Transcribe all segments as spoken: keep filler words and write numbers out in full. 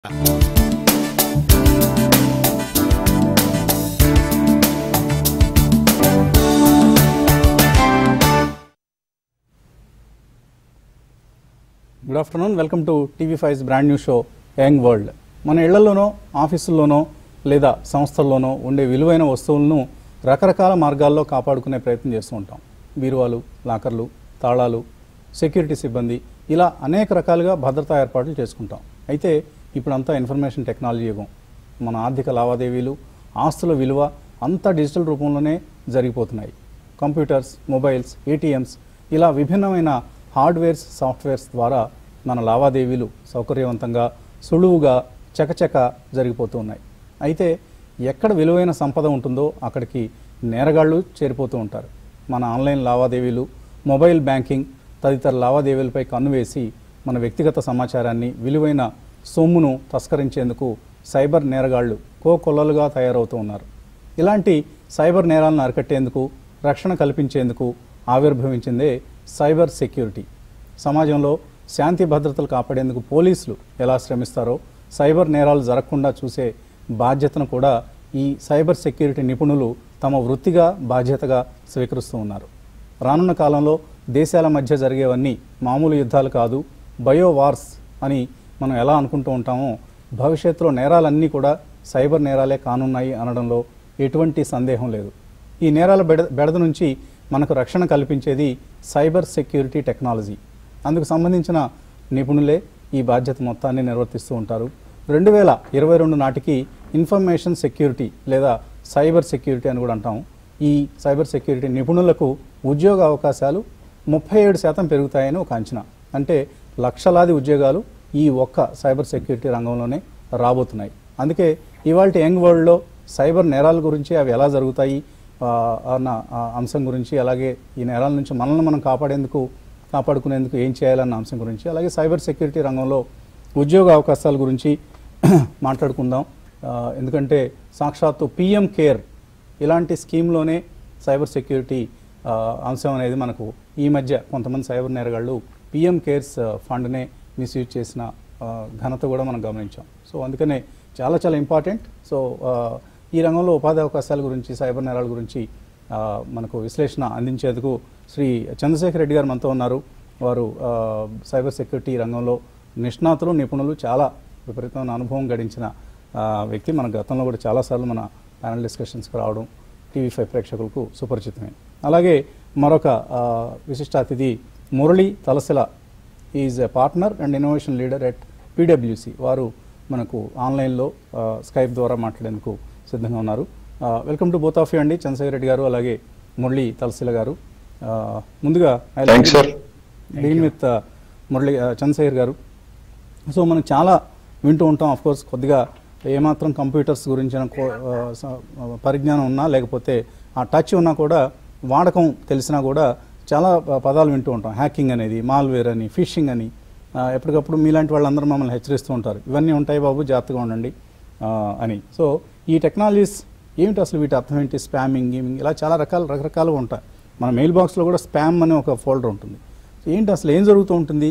Good afternoon, welcome to TV five's brand new show young world. మన ఇళ్లలోనో ఆఫీసుల్లోనో లేదా సంస్థల్లోనో ఉండే విలువైన వస్తువులను రకరకాల మార్గాల్లో కాపాడుకునే ప్రయత్నం చేస్తూ ఉంటాం. బీరువాలు, లాకర్లు, తాళాలు, సెక్యూరిటీ సిబ్బంది, ఇలా అనేక రకాలుగా భద్రతా ఏర్పాట్లు చేసుకుంటాం. అయితే ఇప్పుడంతా ఇన్ఫర్మేషన్ టెక్నాలజీ యుగం. మన ఆర్థిక లావాదేవీలు, ఆస్తుల విలువ అంతా డిజిటల్ రూపంలోనే జరిగిపోతున్నాయి. కంప్యూటర్స్, మొబైల్స్, ఏటీఎంస్, ఇలా విభిన్నమైన హార్డ్వేర్స్, సాఫ్ట్వేర్స్ ద్వారా మన లావాదేవీలు సౌకర్యవంతంగా, సులువుగా, చకచక జరిగిపోతూ ఉన్నాయి. అయితే ఎక్కడ విలువైన సంపద ఉంటుందో అక్కడికి నేరగాళ్లు చేరిపోతూ ఉంటారు. మన ఆన్లైన్ లావాదేవీలు, మొబైల్ బ్యాంకింగ్ తదితర లావాదేవీలపై కన్నువేసి మన వ్యక్తిగత సమాచారాన్ని, విలువైన సొమ్మును తస్కరించేందుకు సైబర్ నేరగాళ్లు కోకొల్లలుగా తయారవుతూ ఉన్నారు. ఇలాంటి సైబర్ నేరాలను అరికట్టేందుకు, రక్షణ కల్పించేందుకు ఆవిర్భవించిందే సైబర్ సెక్యూరిటీ. సమాజంలో శాంతి భద్రతలు కాపాడేందుకు పోలీసులు ఎలా శ్రమిస్తారో, సైబర్ నేరాలు జరగకుండా చూసే బాధ్యతను కూడా ఈ సైబర్ సెక్యూరిటీ నిపుణులు తమ వృత్తిగా, బాధ్యతగా స్వీకరిస్తూ ఉన్నారు. రానున్న కాలంలో దేశాల మధ్య జరిగేవన్నీ మామూలు యుద్ధాలు కాదు, బయో వార్స్ అని మనం ఎలా అనుకుంటూ ఉంటామో, భవిష్యత్తులో నేరాలన్నీ కూడా సైబర్ నేరాలే కానున్నాయి అనడంలో ఎటువంటి సందేహం లేదు. ఈ నేరాల బెడ బెడద నుంచి మనకు రక్షణ కల్పించేది సైబర్ సెక్యూరిటీ టెక్నాలజీ. అందుకు సంబంధించిన నిపుణులే ఈ బాధ్యత మొత్తాన్ని నిర్వర్తిస్తూ ఉంటారు. రెండు వేల ఇరవై రెండు నాటికి ఇన్ఫర్మేషన్ సెక్యూరిటీ లేదా సైబర్ సెక్యూరిటీ అని కూడా అంటాం. ఈ సైబర్ సెక్యూరిటీ నిపుణులకు ఉద్యోగ అవకాశాలు ముప్పై ఏడు శాతం పెరుగుతాయని ఒక అంచనా. అంటే లక్షలాది ఉద్యోగాలు ఈ ఒక్క సైబర్ సెక్యూరిటీ రంగంలోనే రాబోతున్నాయి. అందుకే ఇవాళ యంగ్ వరల్డ్లో సైబర్ నేరాల గురించి, అవి ఎలా జరుగుతాయి అన్న అంశం గురించి, అలాగే ఈ నేరాల నుంచి మనల్ని మనం కాపాడేందుకు కాపాడుకునేందుకు ఏం చేయాలన్న అంశం గురించి, అలాగే సైబర్ సెక్యూరిటీ రంగంలో ఉద్యోగ అవకాశాల గురించి మాట్లాడుకుందాం. ఎందుకంటే సాక్షాత్తు పిఎం కేర్ ఇలాంటి స్కీమ్లోనే సైబర్ సెక్యూరిటీ అంశం అనేది మనకు ఈ మధ్య కొంతమంది సైబర్ నేరగాళ్ళు పిఎం కేర్స్ ఫండ్నే మిస్యూజ్ చేసిన ఘనత కూడా మనం గమనించాం. సో అందుకనే చాలా చాలా ఇంపార్టెంట్. సో ఈ రంగంలో ఉపాధి అవకాశాల గురించి, సైబర్ నేరాల గురించి మనకు విశ్లేషణ అందించేందుకు శ్రీ చంద్రశేఖర్ రెడ్డి గారు మనతో ఉన్నారు. వారు సైబర్ సెక్యూరిటీ రంగంలో నిష్ణాతులు, నిపుణులు, చాలా విపరీతమైన అనుభవం గడించిన వ్యక్తి. మన గతంలో కూడా చాలాసార్లు మన ప్యానల్ డిస్కషన్స్కి రావడం టీవీ ఫైవ్ ప్రేక్షకులకు సుపరిచితమే. అలాగే మరొక విశిష్ట అతిథి Murali Talasila, is a partner and innovation leader at పీడబ్ల్యూసీ. వారు మనకు ఆన్లైన్లో స్కైప్ ద్వారా మాట్లాడేందుకు సిద్ధంగా ఉన్నారు. Welcome to both of you అండి, చంద్రశేఖర్ రెడ్డి గారు అలాగే మురళి తలసిల గారు. ముందుగా బిగిన్ విత్ మురళి చంద్రశేఖర్ గారు. సో మనం చాలా వింటూ ఉంటాం, ఆఫ్ కోర్స్ కొద్దిగా ఏమాత్రం కంప్యూటర్స్ గురించిన పరిజ్ఞానం ఉన్నా, లేకపోతే ఆ టచ్ ఉన్నా కూడా, వాడకం తెలిసినా కూడా చాలా పదాలు వింటూ ఉంటాం. హ్యాకింగ్ అనేది, మాల్వేర్ అని, ఫిషింగ్ అని, ఎప్పటికప్పుడు మీలాంటి వాళ్ళందరూ మమ్మల్ని హెచ్చరిస్తూ ఉంటారు, ఇవన్నీ ఉంటాయి బాబు, జాగ్రత్తగా ఉండండి అని. సో ఈ టెక్నాలజీస్ ఏమిటి అసలు, వీటి అర్థం ఏంటి? స్పామింగ్, గేమింగ్, ఇలా చాలా రకాల రకరకాలుగా ఉంటాయి. మన మెయిల్ బాక్స్లో కూడా స్పామ్ అనే ఒక ఫోల్డర్ ఉంటుంది. ఏంటి అసలు, ఏం జరుగుతూ ఉంటుంది?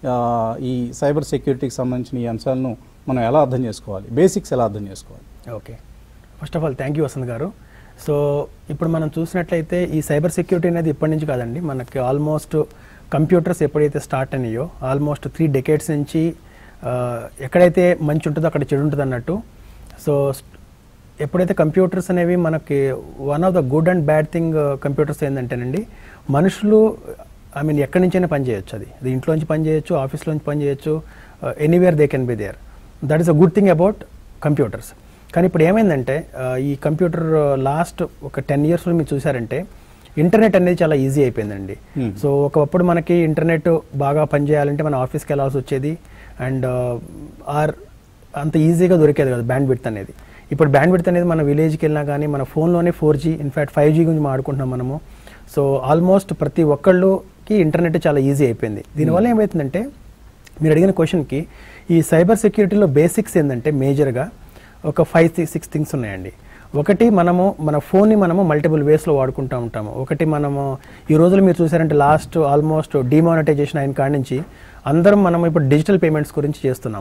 ఈ సైబర్ సెక్యూరిటీకి సంబంధించిన ఈ అంశాలను మనం ఎలా అర్థం చేసుకోవాలి, బేసిక్స్ ఎలా అర్థం చేసుకోవాలి? Okay, first of all thank you Vasant గారు. సో ఇప్పుడు మనం చూసినట్లయితే ఈ సైబర్ సెక్యూరిటీ అనేది ఇప్పటి నుంచి కాదండి, మనకి ఆల్మోస్ట్ కంప్యూటర్స్ ఎప్పుడైతే స్టార్ట్ అయినాయో ఆల్మోస్ట్ త్రీ డెకేడ్స్ నుంచి ఎక్కడైతే మంచి ఉంటుందో అక్కడ చెడు ఉంటుంది అన్నట్టు. సో ఎప్పుడైతే కంప్యూటర్స్ అనేవి మనకి one of the good and bad thing computers ఏంటంటేనండి, మనుషులు ఐ మీన్ ఎక్కడి నుంచైనా పని చేయొచ్చు. అది అది ఇంట్లోంచి పని చేయొచ్చు, ఆఫీస్లోంచి పని చేయొచ్చు, anywhere they can be there. That is a good thing about computers. కానీ ఇప్పుడు ఏమైందంటే ఈ కంప్యూటర్ లాస్ట్ ఒక టెన్ ఇయర్స్లో మీరు చూసారంటే ఇంటర్నెట్ అనేది చాలా ఈజీ అయిపోయిందండి. సో ఒకప్పుడు మనకి ఇంటర్నెట్ బాగా పనిచేయాలంటే మన ఆఫీస్కి వెళ్ళాల్సి వచ్చేది, అండ్ ఆర్ అంత ఈజీగా దొరికేది కదా బ్యాండ్ విడ్త్ అనేది. ఇప్పుడు బ్యాండ్ విడ్త్ అనేది మన విలేజ్కి వెళ్ళినా కానీ మన ఫోన్లోనే four G in fact five G గురించి మాట్లాడుకుంటున్నాం మనము. సో ఆల్మోస్ట్ ప్రతి ఒక్కళ్ళకి ఇంటర్నెట్ చాలా ఈజీ అయిపోయింది. దీనివల్ల ఏమవుతుందంటే మీరు అడిగిన క్వశ్చన్కి ఈ సైబర్ సెక్యూరిటీలో బేసిక్స్ ఏంటంటే మేజర్గా ఒక ఫైవ్ సిక్స్ థింగ్స్ ఉన్నాయండి. ఒకటి, మనము మన ఫోన్ని మనము మల్టిపుల్ వేస్లో వాడుకుంటూ ఉంటాము. ఒకటి, మనము ఈ రోజులు మీరు చూసారంటే లాస్ట్ ఆల్మోస్ట్ డిమానిటైజేషన్ అయిన కాడి నుంచి అందరం మనం ఇప్పుడు డిజిటల్ పేమెంట్స్ గురించి చేస్తున్నాము.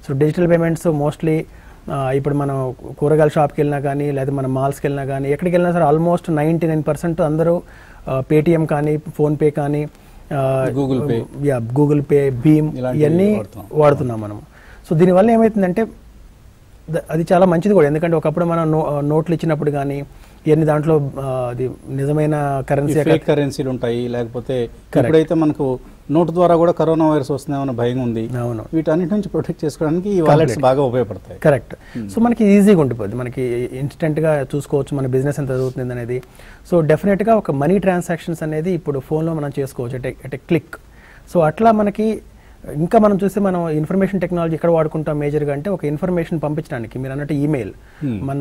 సో డిజిటల్ పేమెంట్స్ మోస్ట్లీ ఇప్పుడు మనం కూరగాయల షాప్కి వెళ్ళినా కానీ లేదా మన మాల్స్కి వెళ్ళినా కానీ ఎక్కడికి వెళ్ళినా సరే ఆల్మోస్ట్ నైంటీ నైన్ పర్సెంట్ అందరూ పేటిఎం కానీ ఫోన్పే కానీ గూగుల్ పే యా గూగుల్ పే భీమ్ ఇవన్నీ వాడుతున్నాం మనం. సో దీనివల్ల ఏమవుతుందంటే అది చాలా మంచిది కూడా, ఎందుకంటే ఒకప్పుడు మనం నో నోట్లు ఇచ్చినప్పుడు కానీ ఇవన్నీ దాంట్లో అది నిజమైన కరెన్సీ కరెన్సీలు ఉంటాయి, లేకపోతే ఎప్పుడైతే మనకు నోటు ద్వారా కూడా కరోనా వైరస్ వస్తుందేమన్న భయం ఉంది. అవును, వీటన్నిటి నుంచి ప్రొటెక్ట్ చేసుకోవడానికి ఈ వాలెట్స్ బాగా ఉపయోగపడతాయి. కరెక్ట్. సో మనకి ఈజీగా ఉండిపోద్ది, మనకి ఇన్స్టెంట్గా చూసుకోవచ్చు మన బిజినెస్ ఎంత జరుగుతుంది అనేది. సో డెఫినెట్గా ఒక మనీ ట్రాన్సాక్షన్స్ అనేది ఇప్పుడు ఫోన్లో మనం చేసుకోవచ్చు అట్ అట్ క్లిక్. సో అట్లా మనకి ఇంకా మనం చూస్తే మనం ఇన్ఫర్మేషన్ టెక్నాలజీ ఎక్కడ వాడుకుంటాం మేజర్గా అంటే ఒక ఇన్ఫర్మేషన్ పంపించడానికి మీరు అన్నట్టు ఈమెయిల్, మన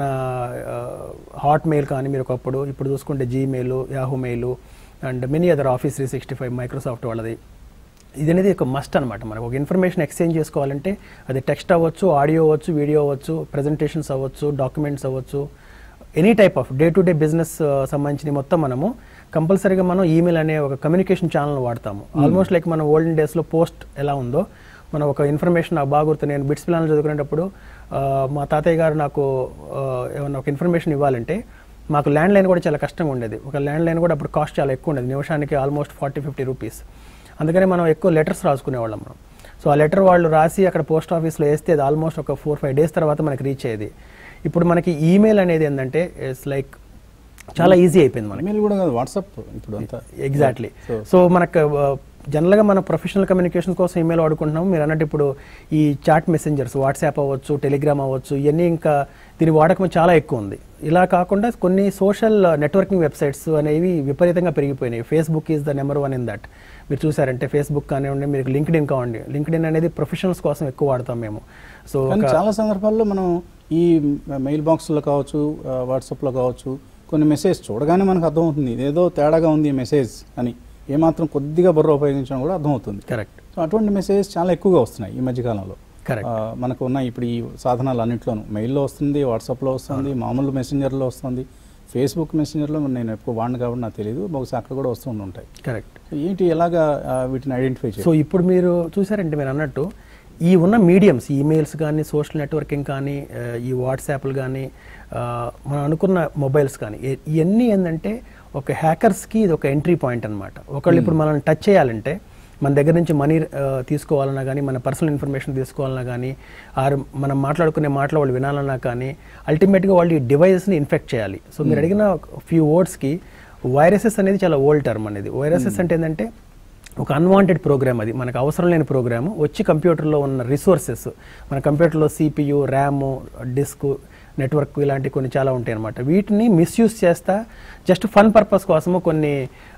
హాట్ మెయిల్ కానీ మీరు ఒకప్పుడు, ఇప్పుడు చూసుకుంటే Gmail, Yahoo mail and many other office three sixty five Microsoft వాళ్ళది. ఇది అనేది ఒక మస్ట్ అనమాట. మనకు ఒక ఇన్ఫర్మేషన్ ఎక్స్చేంజ్ చేసుకోవాలంటే అది టెక్స్ట్ అవ్వచ్చు, ఆడియో అవ్వచ్చు, వీడియో అవ్వచ్చు, ప్రజెంటేషన్స్ అవ్వచ్చు, డాక్యుమెంట్స్ అవ్వచ్చు, any type of day to day business సంబంధించిన మొత్తం మనము కంపల్సరీగా మనం ఈమెయిల్ అనే ఒక కమ్యూనికేషన్ ఛానల్ వాడతాము. ఆల్మోస్ట్ లైక్ మన ఓల్డెన్ డేస్లో పోస్ట్ ఎలా ఉందో మనం ఒక ఇన్ఫర్మేషన్ నాకు బాగా గుర్తు, నేను బిట్స్ ప్లాన్లు చదువుకునేటప్పుడు మా తాతయ్య గారు నాకు ఏమన్నా ఒక ఇన్ఫర్మేషన్ ఇవ్వాలంటే మాకు ల్యాండ్ లైన్ కూడా చాలా కష్టంగా ఉండేది. ఒక ల్యాండ్ లైన్ కూడా అప్పుడు కాస్ట్ చాలా ఎక్కువ ఉండేది, నిమిషానికి ఆల్మోస్ట్ ఫార్టీ ఫిఫ్టీ రూపీస్. అందుకని మనం ఎక్కువ లెటర్స్ రాసుకునేవాళ్ళం మనం. సో ఆ లెటర్ వాళ్ళు రాసి అక్కడ పోస్ట్ ఆఫీస్లో వేస్తే అది ఆల్మోస్ట్ ఒక ఫోర్ ఫైవ్ డేస్ తర్వాత మనకి రీచ్ అయ్యేది. ఇప్పుడు మనకి ఈమెయిల్ అనేది ఏంటంటే ఇట్స్ లైక్ చాలా ఈజీ అయిపోయింది మనకి. ఈమెయిల్ కూడా కాదు, వాట్సాప్ ఇప్పుడు అంతా. ఎగ్జాక్ట్లీ. సో మనకు జనరల్గా మన ప్రొఫెషనల్ కమ్యూనికేషన్ కోసం ఈమెయిల్ వాడుకుంటున్నాము. మీరు అన్నట్టు ఇప్పుడు ఈ చాట్ మెసెంజర్స్ వాట్సాప్ అవ్వచ్చు, టెలిగ్రామ్ అవ్వచ్చు, ఇవన్నీ ఇంకా దీని వాడకం చాలా ఎక్కువ ఉంది. ఇలా కాకుండా కొన్ని సోషల్ నెట్వర్కింగ్ వెబ్సైట్స్ అనేవి విపరీతంగా పెరిగిపోయినాయి. Facebook is the number one in that. మీరు చూసారంటే ఫేస్బుక్ కానివ్వండి, మీరు లింక్డ్ ఇన్ కావండి, లింక్డ్ ఇన్ అనేది ప్రొఫెషనల్స్ కోసం ఎక్కువ వాడతాం మేము. సో చాలా సందర్భాల్లో మనం ఈ మెయిల్ బాక్స్లో కావచ్చు, వాట్సాప్లో కావచ్చు, కొన్ని మెసేజ్ చూడగానే మనకు అర్థమవుతుంది ఇదేదో తేడాగా ఉంది ఈ మెసేజ్ అని. ఏమాత్రం కొద్దిగా బుర్ర ఉపయోగించడం కూడా అర్థమవుతుంది. కరెక్ట్. సో అటువంటి మెసేజెస్ చాలా ఎక్కువగా వస్తున్నాయి ఈ మధ్యకాలంలో. కరెక్ట్. మనకు ఉన్న ఇప్పుడు ఈ సాధనాలు అన్నింటిలోనూ మెయిల్లో వస్తుంది, వాట్సాప్లో వస్తుంది, మామూలు మెసెంజర్లో వస్తుంది, ఫేస్బుక్ మెసెంజర్లో నేను ఎక్కువ వాడిన కాబట్టి నాకు తెలియదు, బహుశా అక్కడ కూడా వస్తూ ఉంటాయి. కరెక్ట్. ఏంటి ఎలాగా వీటిని ఐడెంటిఫై చేయాలి? సో ఇప్పుడు మీరు చూసారంటే మీరు అన్నట్టు ఈ ఉన్న మీడియంస్, ఈమెయిల్స్ కానీ, సోషల్ నెట్వర్కింగ్ కానీ, ఈ వాట్సాప్లు కానీ, మనం అనుకున్న మొబైల్స్ కానీ, ఇవన్నీ ఏంటంటే ఒక హ్యాకర్స్కి ఇది ఒక ఎంట్రీ పాయింట్ అనమాట. ఒకళ్ళు ఇప్పుడు మనల్ని టచ్ చేయాలంటే మన దగ్గర నుంచి మనీ తీసుకోవాలన్నా కానీ, మన పర్సనల్ ఇన్ఫర్మేషన్ తీసుకోవాలన్నా కానీ, ఆరు మనం మాట్లాడుకునే మాటలు వాళ్ళు వినాలన్నా కానీ, అల్టిమేట్గా వాళ్ళు ఈ డివైజెస్ని ఇన్ఫెక్ట్ చేయాలి. సో మీరు అడిగిన ఫ్యూ వర్డ్స్కి వైరసెస్ అనేది చాలా ఓల్డ్ టర్మ్ అనేది. వైరసెస్ అంటే ఏంటంటే ఒక అన్వాంటెడ్ ప్రోగ్రామ్, అది మనకు అవసరం లేని ప్రోగ్రాము వచ్చి కంప్యూటర్లో ఉన్న రిసోర్సెస్, మన కంప్యూటర్లో సిపియు, ర్యామ్, డిస్క్, నెట్వర్క్ ఇలాంటి కొన్ని చాలా ఉంటాయి అనమాట. వీటిని మిస్యూజ్ చేస్తా జస్ట్ ఫన్ పర్పస్ కోసము కొన్ని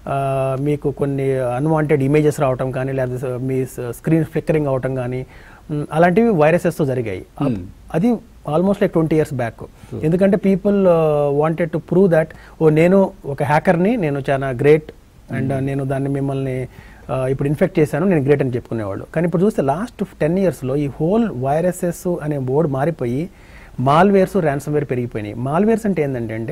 మీకు కొన్ని అన్వాంటెడ్ ఇమేజెస్ రావటం కానీ, లేకపోతే మీ స్క్రీన్ ఫ్లిక్కరింగ్ అవటం కానీ, అలాంటివి వైరసెస్తో జరిగాయి. అది almost like twenty years back. ఎందుకంటే people wanted to prove that oh నేను ఒక హ్యాకర్ని, నేను చాలా గ్రేట్ అండ్ నేను దాన్ని మిమ్మల్ని ఇప్పుడు ఇన్ఫెక్ట్ చేశాను, నేను గ్రేట్ అని చెప్పుకునేవాళ్ళు. కానీ ఇప్పుడు చూస్తే లాస్ట్ టెన్ ఇయర్స్లో ఈ హోల్ వైరసెస్ అనే బోర్డు మారిపోయి మాల్వేర్స్, ర్యాన్సమ్వేర్ పెరిగిపోయినాయి. మాల్వేర్స్ అంటే ఏంటంటే అంటే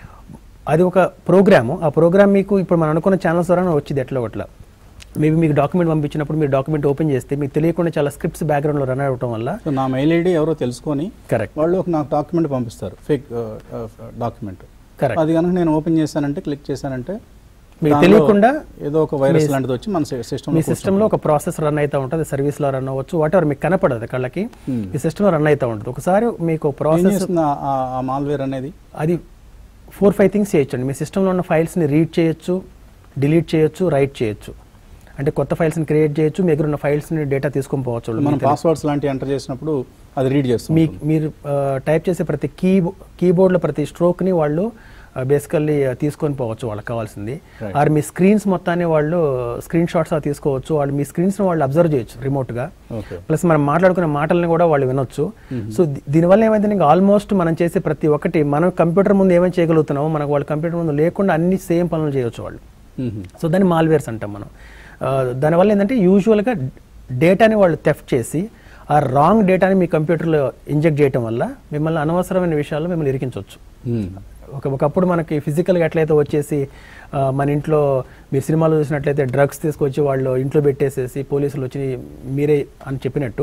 అది ఒక ప్రోగ్రాము. ఆ ప్రోగ్రామ్ మీకు ఇప్పుడు మనం అనుకున్న ఛానల్స్ ద్వారా వచ్చింది ఎట్లా ఒకట్లా. మేబీ మీకు డాక్యుమెంట్ పంపించినప్పుడు మీరు డాక్యుమెంట్ ఓపెన్ చేస్తే మీకు తెలియకుండా చాలా స్క్రిప్ట్స్ బ్యాక్గ్రౌండ్లో రన్ అవడం వల్ల నా మెయిల్ ఐడి ఎవరో తెలుసుకొని కరెక్ట్ వాళ్ళు ఒక నాకు డాక్యుమెంట్ పంపిస్తారు, ఫేక్ డాక్యుమెంట్. కరెక్ట్. అది కనుక నేను ఓపెన్ చేశానంటే, క్లిక్ చేశానంటే మీకు తెలియకుండా ఏదో ఒక వైరస్ లాంటిది వచ్చి మన సిస్టమ్ మీ సిస్టంలో ఒక ప్రాసెస్ రన్ అవుతూ ఉంటుంది, సర్వీస్లో రన్ అవ్వచ్చు, వాట్ ఎవర్ మీకు కనపడదు కళ్ళకి, ఈ సిస్టంలో రన్ అవుతూ ఉంటుంది. ఒకసారి మీకు ప్రాసెస్ మాల్వేర్ అనేది అది ఫోర్ ఫైవ్ థింగ్స్ చేయొచ్చండి. మీ సిస్టంలో ఉన్న ఫైల్స్ని రీడ్ చేయొచ్చు, డిలీట్ చేయొచ్చు, రైట్ చేయొచ్చు. అంటే కొత్త ఫైల్స్ని క్రియేట్ చేయొచ్చు, మీ దగ్గర ఉన్న ఫైల్స్ని డేటా తీసుకొని పోవచ్చు. మనం పాస్వర్డ్స్ లాంటివి ఎంటర్ చేసినప్పుడు అది రీడ్ చేస్తుంది. మీ మీరు టైప్ చేసే ప్రతి కీ కీబోర్డ్లో ప్రతి స్ట్రోక్ని వాళ్ళు బేసికల్లీ తీసుకొని పోవచ్చు వాళ్ళకి కావాల్సింది. ఆర్ మీ స్క్రీన్స్ మొత్తాన్ని వాళ్ళు స్క్రీన్ షాట్స్ తీసుకోవచ్చు, వాళ్ళు మీ స్క్రీన్స్ని వాళ్ళు అబ్జర్వ్ చేయొచ్చు రిమోట్గా. ప్లస్ మనం మాట్లాడుకునే మాటలని కూడా వాళ్ళు వినొచ్చు. సో దీనివల్ల ఏమైతే ఇంకా ఆల్మోస్ట్ మనం చేసే ప్రతి ఒక్కటి మనం కంప్యూటర్ ముందు ఏమైనా చేయగలుగుతున్నామో మనకు వాళ్ళు కంప్యూటర్ ముందు లేకుండా అన్ని సేమ్ పనులు చేయొచ్చు వాళ్ళు. సో దాన్ని మాల్వేర్స్ అంటాం మనం. దానివల్ల ఏంటంటే యూజువల్గా డేటాని వాళ్ళు థెఫ్ట్ చేసి ఆ రాంగ్ డేటాని మీ కంప్యూటర్లో ఇంజెక్ట్ చేయడం వల్ల మిమ్మల్ని అనవసరమైన విషయాల్లో మిమ్మల్ని ఇరికించవచ్చు. ఒక ఒకప్పుడు మనకి ఫిజికల్గా ఎట్లయితే వచ్చేసి మన ఇంట్లో మీరు సినిమాలో చూసినట్లయితే డ్రగ్స్ తీసుకొచ్చి వాళ్ళు ఇంట్లో పెట్టేసేసి పోలీసులు వచ్చి మీరే అని చెప్పినట్టు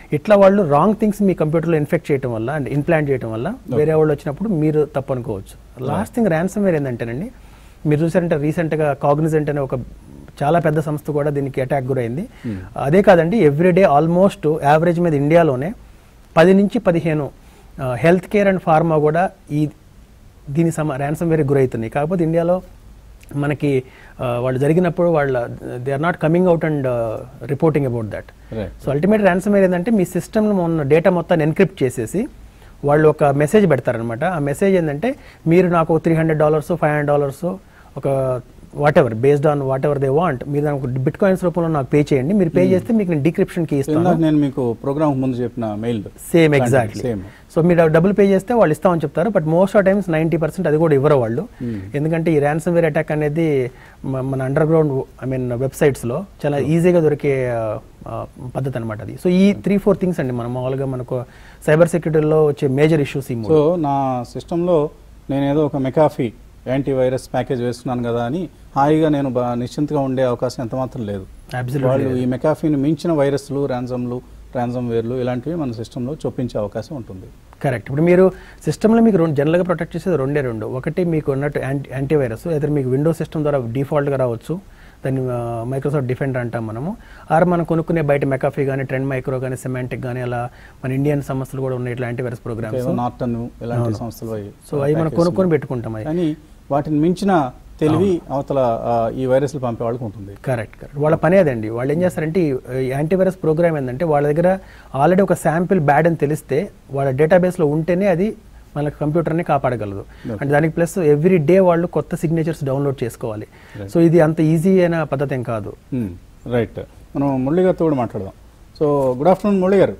ఇట్లా వాళ్ళు రాంగ్ థింగ్స్ మీ కంప్యూటర్లో ఇన్ఫెక్ట్ చేయడం వల్ల అండ్ ఇంప్లాంట్ చేయడం వల్ల వేరే వాళ్ళు వచ్చినప్పుడు మీరు తప్పు అనుకోవచ్చు. లాస్ట్ థింగ్ ర్యాన్సమ్ వేర్ ఏంటంటేనండి, మీరు చూసారంటే రీసెంట్గా కాగ్నిజెంట్ అనే ఒక చాలా పెద్ద సంస్థ కూడా దీనికి అటాక్ గురైంది. అదే కాదండి, ఎవ్రీడే ఆల్మోస్ట్ యావరేజ్ మీద ఇండియాలోనే పది నుంచి పదిహేను హెల్త్ కేర్ అండ్ ఫార్మా కూడా ఈ దీని సమ ర్యాన్సమ్ వేర్ గురవుతున్నాయి. కాకపోతే ఇండియాలో మనకి వాళ్ళు జరిగినప్పుడు వాళ్ళ they are not coming out and reporting about that. So ultimate ransomware ఏంటంటే మీ సిస్టమ్లో ఉన్న డేటా మొత్తాన్ని ఎన్క్రిప్ట్ చేసేసి వాళ్ళు ఒక మెసేజ్ పెడతారనమాట. ఆ మెసేజ్ ఏంటంటే మీరు నాకు three hundred dollars five hundred dollars ఒక whatever based on whatever they want మీరు దానికి బిట్ కాయిన్స్ రూపంలో నాకు పే చేయండి, మీరు పే చేస్తే మీకు నేను డిక్రిప్షన్ కి ఇస్తాను. నేను మీకు ప్రోగ్రామ్ ముందు చెప్పిన మెయిల్ సేమ్ ఎగ్జాక్ట్లీ. సో మీరు డబ్బులు పే చేస్తే వాళ్ళు ఇస్తామని చెప్తారు, but most of times ninety percent అది కూడా ఇవ్వరు వాళ్ళు. ఎందుకంటే ఈ ర్యాన్సమ్ వేర్ అటాక్ అనేది మన అండర్ గ్రౌండ్ ఐ మీన్ వెబ్సైట్స్లో చాలా ఈజీగా దొరికే పద్ధతి అనమాట అది. సో ఈ త్రీ ఫోర్ థింగ్స్ అండి మనం మామూలుగా మనకు సైబర్ సెక్యూరిటీలో వచ్చే మేజర్ ఇష్యూస్ ఈ మూడు. సో నా సిస్టంలో నేను ఏదో ఒక మెకాఫీ యాంటీ వైరస్ ప్యాకేజ్ వేస్తున్నాను కదా అని హాయిగా నేను నిశ్చింతగా ఉండే అవకాశం ఎంత మాత్రం లేదు. వాళ్ళు ఈ మెకాఫీని మించిన వైరస్లు ర్యాన్సమ్లు ర్యాన్సమ్ వేర్లు ఇలాంటివి మన సిస్టంలో చొప్పించే అవకాసం ఉంటుంది. కరెక్ట్. ఇప్పుడు మీరు సిస్టంలో మీకు రెండు జనరల్గా ప్రొటెక్ట్ చేసేది రెండే రెండు. ఒకటి మీకు ఉన్నట్టు యాంటీ యాంటీవైరస్ అయితే మీకు విండోస్ సిస్టమ్ ద్వారా డిఫాల్ట్గా రావచ్చు, దాన్ని మైక్రోసాఫ్ట్ డిఫెండర్ అంటాం మనము. ఆర్ మనం కొనుక్కునే బయట మెకాఫీ కానీ ట్రెండ్ మైక్రో కానీ సెమాంటిక్ కానీ అలా మన ఇండియన్ సంస్థలు కూడా ఉన్నాయి ఇట్లా యాంటీవైరస్ ప్రోగ్రామ్స్, నార్టన్ ఇలాంటి సంస్థలు. సో అవి మనం కొనుక్కొని పెట్టుకుంటాం. అవి కానీ వాటిని మించిన తెలివి అవతల ఈ వైరస్లు పంపే వాళ్ళకి ఉంటుంది. Correct correct. వాళ్ళ పని అదండి. వాళ్ళు ఏం చేస్తారంటే ఈ యాంటీవైరస్ ప్రోగ్రామ్ ఏంటంటే వాళ్ళ దగ్గర ఆల్రెడీ ఒక శాంపిల్ బ్యాడ్ అని తెలిస్తే వాళ్ళ డేటాబేస్లో ఉంటేనే అది మన కంప్యూటర్ని కాపాడగలదు. అంటే దానికి ప్లస్ ఎవ్రీ డే వాళ్ళు కొత్త సిగ్నేచర్స్ డౌన్లోడ్ చేసుకోవాలి. సో ఇది అంత ఈజీ అయిన పద్ధతి ఏం కాదు. రైట్. మనం మురళి గారితో కూడా మాట్లాడదాం. సో గుడ్ ఆఫ్టర్నూన్ మురళి గారు.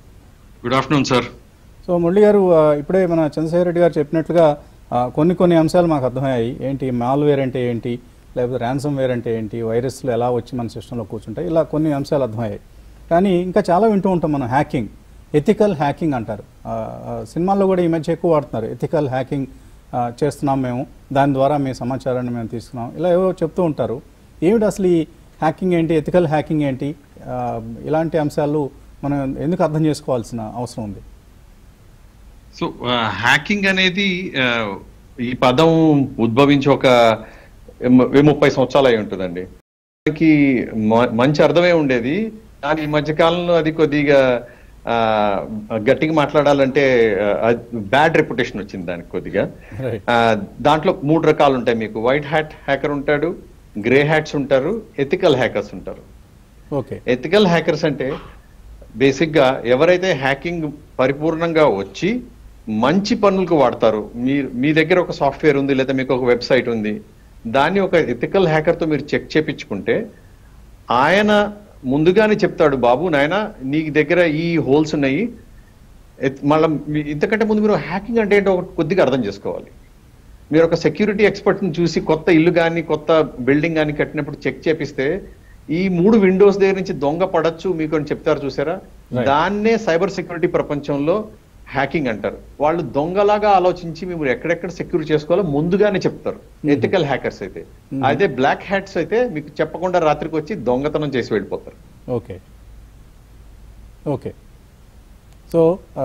Good afternoon sir. So Murali గారు, ఇప్పుడే మన చంద్రశేఖర్ రెడ్డి గారు చెప్పినట్లుగా కొన్ని కొన్ని అంశాలు మాకు అర్థమయ్యాయి. ఏంటి మాల్వేర్ అంటే ఏంటి, లేకపోతే ర్యాన్సమ్ వేర్ అంటే ఏంటి, వైరస్లు ఎలా వచ్చి మన సిస్టంలో కూర్చుంటాయి, ఇలా కొన్ని అంశాలు అర్థమయ్యాయి. కానీ ఇంకా చాలా వింటూ ఉంటాం మనం హ్యాకింగ్, ఎథికల్ హ్యాకింగ్ అంటారు. సినిమాల్లో కూడా ఈ మధ్య ఎక్కువ వాడుతున్నారు. ఎథికల్ హ్యాకింగ్ చేస్తున్నాం మేము, దాని ద్వారా మీ సమాచారాన్ని మేము తీసుకున్నాం, ఇలా ఏవో చెప్తూ ఉంటారు. ఏమిటి అసలు ఈ హ్యాకింగ్ ఏంటి, ఎథికల్ హ్యాకింగ్ ఏంటి, ఇలాంటి అంశాలు మనం ఎందుకు అర్థం చేసుకోవాల్సిన అవసరం ఉంది? సో హ్యాకింగ్ అనేది ఈ పదం ఉద్భవించి ఒక ముప్పై సంవత్సరాలు అయి ఉంటుందండి. దానికి మంచి అర్థమే ఉండేది, కానీ ఈ మధ్యకాలంలో అది కొద్దిగా గట్టిగా మాట్లాడాలంటే బ్యాడ్ రెప్యుటేషన్ వచ్చింది దానికి కొద్దిగా. దాంట్లో మూడు రకాలు ఉంటాయి మీకు. వైట్ హ్యాట్ హ్యాకర్ ఉంటాడు, గ్రే హ్యాట్స్ ఉంటారు, ఎథికల్ హ్యాకర్స్ ఉంటారు. ఓకే. ఎథికల్ హ్యాకర్స్ అంటే బేసిక్ గా ఎవరైతే హ్యాకింగ్ పరిపూర్ణంగా వచ్చి మంచి పనులకు వాడతారు. మీ మీ దగ్గర ఒక సాఫ్ట్వేర్ ఉంది లేదా మీకు ఒక వెబ్సైట్ ఉంది, దాన్ని ఒక ఎథికల్ హ్యాకర్తో మీరు చెక్ చేపించుకుంటే ఆయన ముందుగానే చెప్తాడు, బాబు నాయన నీ దగ్గర ఈ హోల్స్ ఉన్నాయి. మళ్ళీ ఇంతకంటే ముందు మీరు హ్యాకింగ్ అంటే ఏంటో ఒకటి కొద్దిగా అర్థం చేసుకోవాలి. మీరు ఒక సెక్యూరిటీ ఎక్స్పర్ట్ని చూసి కొత్త ఇల్లు కానీ కొత్త బిల్డింగ్ కానీ కట్టినప్పుడు చెక్ చేపిస్తే ఈ మూడు విండోస్ దగ్గర నుంచి దొంగ పడచ్చు మీకు అని చెప్తారు చూసారా, దాన్నే సైబర్ సెక్యూరిటీ ప్రపంచంలో హ్యాకింగ్ అంటారు. వాళ్ళు దొంగలాగా ఆలోచించి మేము ఎక్కడెక్కడ సెక్యూర్ చేసుకోవాలో ముందుగానే చెప్తారు ఎథికల్ హ్యాకర్స్ అయితే. అయితే బ్లాక్ హ్యాట్స్ అయితే మీకు చెప్పకుండా రాత్రికి వచ్చి దొంగతనం చేసి వెళ్ళిపోతారు. Okay okay. సో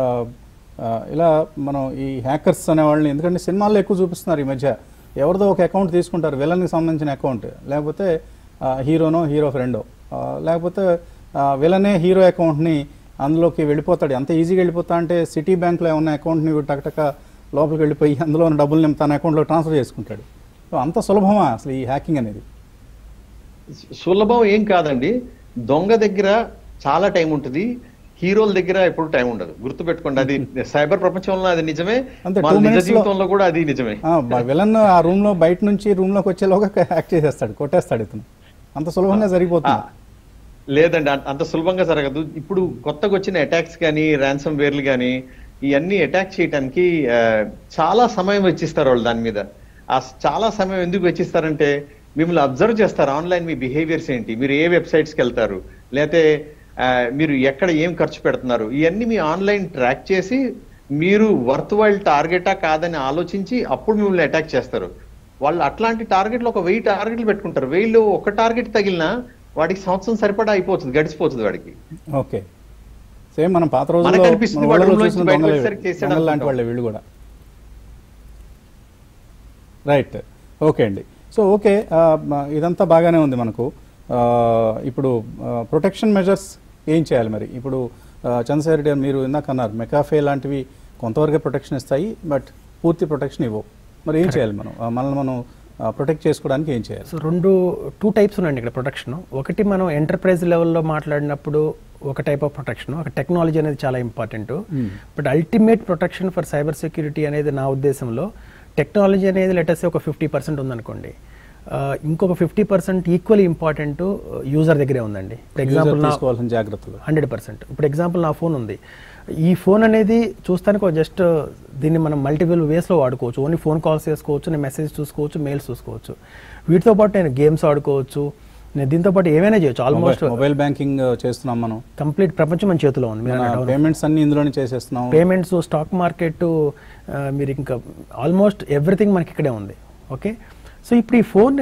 ఇలా మనం ఈ హ్యాకర్స్ అనే వాళ్ళని, ఎందుకంటే సినిమాల్లో ఎక్కువ చూపిస్తున్నారు ఈ మధ్య, ఎవరిదో ఒక అకౌంట్ తీసుకుంటారు, విలన్కి సంబంధించిన అకౌంట్, లేకపోతే హీరోనో హీరో ఫ్రెండో, లేకపోతే విలనే హీరో అకౌంట్ని అందులోకి వెళ్ళిపోతాడు. అంత ఈజీగా వెళ్ళిపోతా అంటే సిటీ బ్యాంక్లో ఏమన్నా అకౌంట్ని టకటక లోపలికి వెళ్ళిపోయి అందులో ఉన్న డబ్బుల్ని తన అకౌంట్లో ట్రాన్స్ఫర్ చేసుకుంటాడు. సో అంత సులభమా అసలు ఈ హ్యాకింగ్ అనేది? సులభం ఏం కాదండి. దొంగ దగ్గర చాలా టైం ఉంటుంది, హీరోల దగ్గర ఎప్పుడు టైం ఉండదు. గుర్తుపెట్టుకోండి, అది సైబర్ ప్రపంచంలో అది నిజమే, నిజ జీవితంలో కూడా అది నిజమే. విలన్ ఆ రూమ్ లో బయట నుంచి రూమ్ లోకి వచ్చేలోగా హ్యాక్ చేసేస్తాడు, కొట్టేస్తాడు. ఇతను అంత సులభంగా జరిగిపోతుంది. లేదండి, అంత సులభంగా జరగదు. ఇప్పుడు కొత్తగా వచ్చిన అటాక్స్ కానీ ర్యాన్సమ్ వేర్లు కానీ ఇవన్నీ అటాక్ చేయడానికి చాలా సమయం వెచ్చిస్తారు వాళ్ళు. దాని మీద ఆ చాలా సమయం ఎందుకు వెచ్చిస్తారంటే మిమ్మల్ని అబ్జర్వ్ చేస్తారు. ఆన్లైన్ మీ బిహేవియర్స్ ఏంటి, మీరు ఏ వెబ్సైట్స్కి వెళ్తారు, లేకపోతే మీరు ఎక్కడ ఏం ఖర్చు పెడుతున్నారు, ఇవన్నీ మీ ఆన్లైన్ ట్రాక్ చేసి మీరు వర్త్ వైల్ టార్గెటా కాదని ఆలోచించి అప్పుడు మిమ్మల్ని అటాక్ చేస్తారు. వాళ్ళు అట్లాంటి టార్గెట్లు ఒక వెయ్యి టార్గెట్లు పెట్టుకుంటారు. వెయ్యిలో ఒక టార్గెట్ తగిలినా వాడికి సంవత్సరం సరిపడా అయిపోతుంది, గడిచిపోతుంది వాడికి. ఓకే సేమ్ మనం పాత రోజుల్లో మనకు అనిపిస్తుంది మన వాడు ఊళ్ళలో room లోంచి చూసిన బయటకు దొంగలే- వచ్చేసరికి చేసాడు దొంగలు లాంటి అనుకుంటాం. వాళ్ళే వీళ్ళు కూడా. రైట్, ఓకే అండి. సో ఓకే, ఆ, మ- ఇదంతా బాగానే ఉంది మనకు. ఆ, ఇప్పుడు ప్రొటెక్షన్ మెజర్స్ ఏం చేయాలి మరి? ఇప్పుడు ఆ, చంద్రశేఖర్ రెడ్డి గారు మీరు ఇందాక అన్నారు మెకాఫే లాంటివి కొంతవరకే ప్రొటెక్షన్ ఇస్తాయి, బట్ పూర్తి ప్రొటెక్షన్ ఇవ్వవు. మరి ఏం చేయాలి మనం? ఆ, మనల్ని మనం ప్రొటెక్ట్ చేసుకోవడానికి ఏం చేయాలి? సో రెండు టూ టైప్స్ ఉన్నాయండి ఇక్కడ ప్రొటెక్షన్. ఒకటి మనం ఎంటర్ప్రైజ్ లెవెల్లో మాట్లాడినప్పుడు ఒక టైప్ ఆఫ్ ప్రొటెక్షన్, ఒక టెక్నాలజీ అనేది చాలా important. But ultimate protection for cyber security అనేది నా ఉద్దేశంలో టెక్నాలజీ అనేది లెటర్స్ ఒక ఫిఫ్టీ పర్సెంట్ ఉందనుకోండి, ఆ, ఇంకొక fifty percent equally important user దగ్గరే ఉందండి. ఫర్ ఎగ్జాంపుల్ నా తీసుకోవాల్సిన జాగ్రత్తలు హండ్రెడ్ పర్సెంట్ ఇప్పుడు ఎగ్జాంపుల్ నా ఫోన్ ఉంది. ఈ ఫోన్ అనేది చూస్తానికి జస్ట్ దీన్ని మనం మల్టిపుల్ వేస్లో వాడుకోవచ్చు. ఓన్లీ ఫోన్ కాల్స్ చేసుకోవచ్చు, నేను మెసేజ్ చూసుకోవచ్చు, మెయిల్స్ చూసుకోవచ్చు. వీటితో పాటు నేను గేమ్స్ ఆడుకోవచ్చు, నేను దీంతో పాటు ఏమైనా చేయొచ్చు. ఆల్మోస్ట్ మొబైల్ బ్యాంకింగ్ చేస్తున్నాం మనం, కంప్లీట్ ప్రపంచం మన చేతిలో ఉంది. మీరు పేమెంట్స్ అన్ని ఇందులోనే చేసేస్తున్నాం. పేమెంట్స్, స్టాక్ మార్కెట్, మీరు ఇంకా ఆల్మోస్ట్ ఎవ్రీథింగ్ మనకి ఇక్కడే ఉంది. ఓకే, సో ఇప్పుడు ఈ ఫోన్,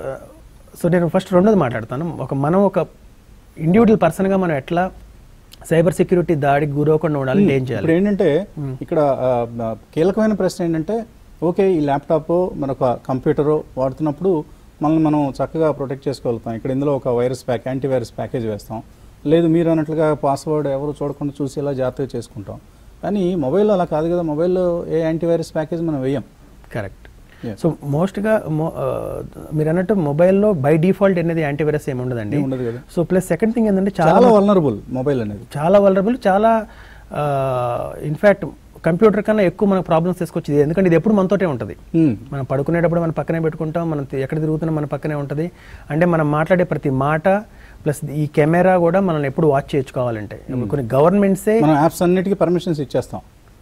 సో నేను ఫస్ట్ రెండోది మాట్లాడతాను. ఒక మనం ఒక ఇండివిజువల్ పర్సన్గా మనం ఎట్లా సైబర్ సెక్యూరిటీ దాడికి గురవకుండా ఉండాలి, ఏం చేయాలి? ఇప్పుడు ఏంటంటే ఇక్కడ ఆ, ఆ, కీలకమైన ప్రశ్న ఏంటంటే, ఓకే ఈ ల్యాప్టాప్ మనొక కంప్యూటరు వాడుతున్నప్పుడు మనల్ని మనం చక్కగా ప్రొటెక్ట్ చేసుకోగలుగుతాం. ఇక్కడ ఇందులో ఒక virus pack, antivirus package వేస్తాం. లేదు మీరు అన్నట్లుగా పాస్వర్డ్ ఎవరు చూడకుండా చూసి ఇలా జాగ్రత్తగా చేసుకుంటాం. కానీ మొబైల్లో అలా కాదు కదా, మొబైల్లో ఏ యాంటీ వైరస్ ప్యాకేజ్ మనం వేయం. కరెక్ట్. సో మోస్ట్గా మీరు అన్నట్టు మొబైల్లో బై డిఫాల్ట్ అనేది యాంటీవైరస్ ఏమి ఉండదండి. ఉండదు కదా. సో ప్లస్ సెకండ్ థింగ్ ఏంటంటే చాలా చాలా వల్నరబుల్ మొబైల్ అనేది, చాలా వలరబుల్, చాలా ఇన్ఫ్యాక్ట్ కంప్యూటర్ కన్నా ఎక్కువ మనకు ప్రాబ్లమ్స్ తీసుకొచ్చింది. ఎందుకంటే ఇది ఎప్పుడు మనతోటే ఉంటుంది. మనం పడుకునేటప్పుడు మన పక్కనే పెట్టుకుంటాం, మనం ఎక్కడ తిరుగుతున్నా మన పక్కనే ఉంటుంది. అంటే మనం మాట్లాడే ప్రతి మాట ప్లస్ ఈ కెమెరా కూడా మనల్ని ఎప్పుడు వాచ్ చేయించుకోవాలంటే కొన్ని గవర్నమెంట్సే మనం యాప్స్ అన్నిటికీ పర్మిషన్స్ ఇచ్చేస్తాం.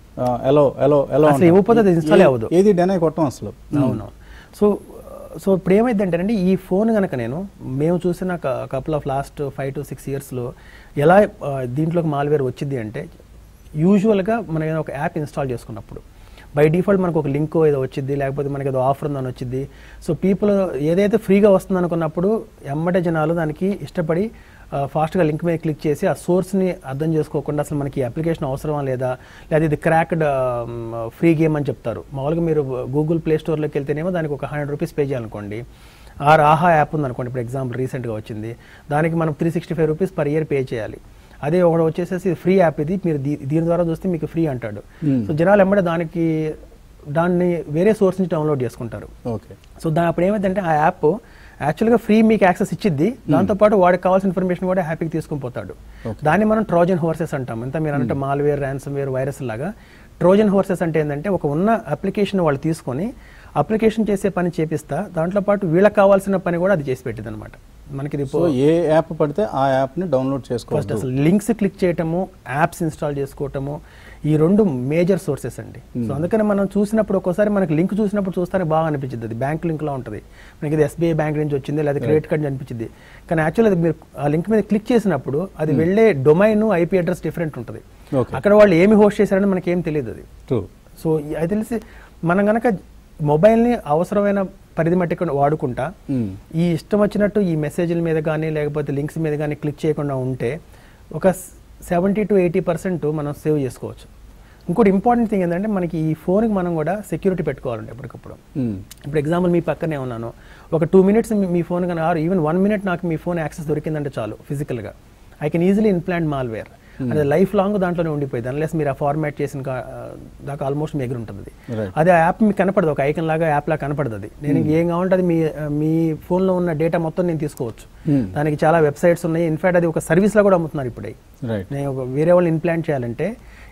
ఎలో ఎలో ఎలో అసలు ఇవ్వకపోతే అది ఇన్స్టాల్ అవ్వదు. ఏది డెనై కొట్టం అసలు. అవును. సో సో ఇప్పుడు ఏమైందంటేనండి, ఈ ఫోన్ కనుక నేను మేము చూసిన couple of last five to six ఇయర్స్లో ఎలా ఆ, దీంట్లోకి మాల్వేర్ వచ్చింది అంటే, యూజువల్గా మనం ఏదైనా ఒక యాప్ ఇన్స్టాల్ చేసుకున్నప్పుడు బై డిఫాల్ట్ మనకు ఒక లింక్ ఏదో వచ్చింది, లేకపోతే మనకి ఏదో ఆఫర్ ఉందని వచ్చింది. సో పీపుల్ ఏదైతే ఫ్రీగా వస్తుంది అనుకున్నప్పుడు ఎమ్మటే జనాలు దానికి ఇష్టపడి ఫాస్ట్గా లింక్ మీద క్లిక్ చేసి ఆ సోర్స్ని అర్థం చేసుకోకుండా అసలు మనకి అప్లికేషన్ అవసరమా లేదా, లేదా ఇది క్రాక్డ్ ఫ్రీ గేమ్ అని చెప్తారు. మామూలుగా మీరు గూగుల్ ప్లే స్టోర్లోకి వెళ్తేనేమో దానికి ఒక హండ్రెడ్ రూపీస్ పే చేయాలనుకోండి. ఆర్ ఆహా యాప్ ఉందనుకోండి, ఇప్పుడు ఎగ్జాంపుల్ రీసెంట్గా వచ్చింది, దానికి మనం three sixty five rupees per year pay చేయాలి. అదే ఒకటి వచ్చేసేసి ఫ్రీ యాప్ ఇది, మీరు దీ- దీని ద్వారా చూస్తే మీకు ఫ్రీ అంటాడు. సో జనాలు ఎమ్మడే దానికి దాన్ని వేరే సోర్స్ నుంచి డౌన్లోడ్ చేసుకుంటారు. ఓకే, సో దాని అప్పుడు ఏమైందంటే ఆ యాప్ యాక్చువల్గా ఫ్రీ మీకు యాక్సెస్ ఇచ్చిద్ది, దాంతోపాటు వాడికి కావాల్సిన ఇన్ఫర్మేషన్ కూడా హ్యాపీగా తీసుకుని పోతాడు. దాన్ని మనం ట్రోజన్ హోర్సెస్ అంటాం. ఎంత మీరు అంటే మాల్వేర్, ర్యాన్సమ్ వేర్, వైరస్ లాగా. ట్రోజన్ హోర్సెస్ అంటే ఏంటంటే ఒక ఉన్న అప్లికేషన్ వాళ్ళు తీసుకొని అప్లికేషన్ చేసే పని చేపిస్తా, దాంట్లో పాటు వీళ్ళకి కావాల్సిన పని కూడా అది చేసి పెట్టింది అనమాట. మనకి ఇది సో ఏ యాప్ పడితే ఆ యాప్ని డౌన్లోడ్ ఫస్ట్ చేసుకోవచ్చు. అసలు లింక్స్ క్లిక్ చేయటము, యాప్స్ ఇన్స్టాల్ చేసుకోవటము, ఈ రెండు మేజర్ సోర్సెస్ అండి. సో అందుకని మనం చూసినప్పుడు ఒక్కోసారి మనకి లింక్ చూసినప్పుడు చూస్తానికి బాగా అనిపించింది, అది బ్యాంక్ లింక్లో ఉంటుంది. మనకి ఇది ఎస్బీఐ బ్యాంక్ నుంచి వచ్చింది లేదా క్రెడిట్ కార్డ్ అనిపించింది. కానీ యాక్చువల్ అది మీరు ఆ లింక్ మీద క్లిక్ చేసినప్పుడు అది వెళ్ళే డొమైన్, ఐపీ అడ్రస్ డిఫరెంట్ ఉంటుంది. Okay. అక్కడ వాళ్ళు ఏమి హోస్ట్ చేశారని మనకి ఏం తెలియదు అది. ట్రూ. సో అది తెలిసి మనం కనుక మొబైల్ని అవసరమైన పరిధి మట్టి వాడుకుంటా ఈ ఇష్టం వచ్చినట్టు ఈ మెసేజ్ల మీద కానీ లేకపోతే లింక్స్ మీద కానీ క్లిక్ చేయకుండా ఉంటే ఒక సెవెంటీ టు ఎయిటీ పర్సెంట్ మనం సేవ్ చేసుకోవచ్చు. ఇంకోటి ఇంపార్టెంట్ థింగ్ ఏంటంటే మనకి ఈ ఫోన్కి మనం కూడా సెక్యూరిటీ పెట్టుకోవాలండి ఎప్పటికప్పుడు. ఇప్పుడు ఎగ్జాంపుల్ మీ పక్కనే ఉన్నాను, ఒక టూ మినిట్స్ మీ ఫోన్ కానీ ఆర్ ఈవెన్ వన్ మినిట్ నాకు మీ ఫోన్ యాక్సెస్ దొరికిందంటే చాలు ఫిజికల్గా, I can easily implant malware. అదే లైఫ్ లాంగ్ దాంట్లోనే ఉండిపోయింది, అన్లెస్ మీరు ఆ ఫార్మాట్ చేసిన కా- దాకా ఆల్మోస్ట్ మీ దగ్గర ఉంటుంది అది. అదే ఆ యాప్ మీకు కనపడదు, ఒక ఐకన్ లాగా యాప్ లాగా కనపడదు అది. నేను ఏం కావాలంటే అది మీ మీ ఫోన్లో ఉన్న డేటా మొత్తం నేను తీసుకోవచ్చు. దానికి చాలా వెబ్సైట్స్ ఉన్నాయి, ఇన్ఫాక్ట్ అది ఒక సర్వీస్లో కూడా అమ్ముతున్నారు ఇప్పుడు. రైట్. నేను ఒక వేరే వాళ్ళు ఇంప్లాంట్ చేయాలంటే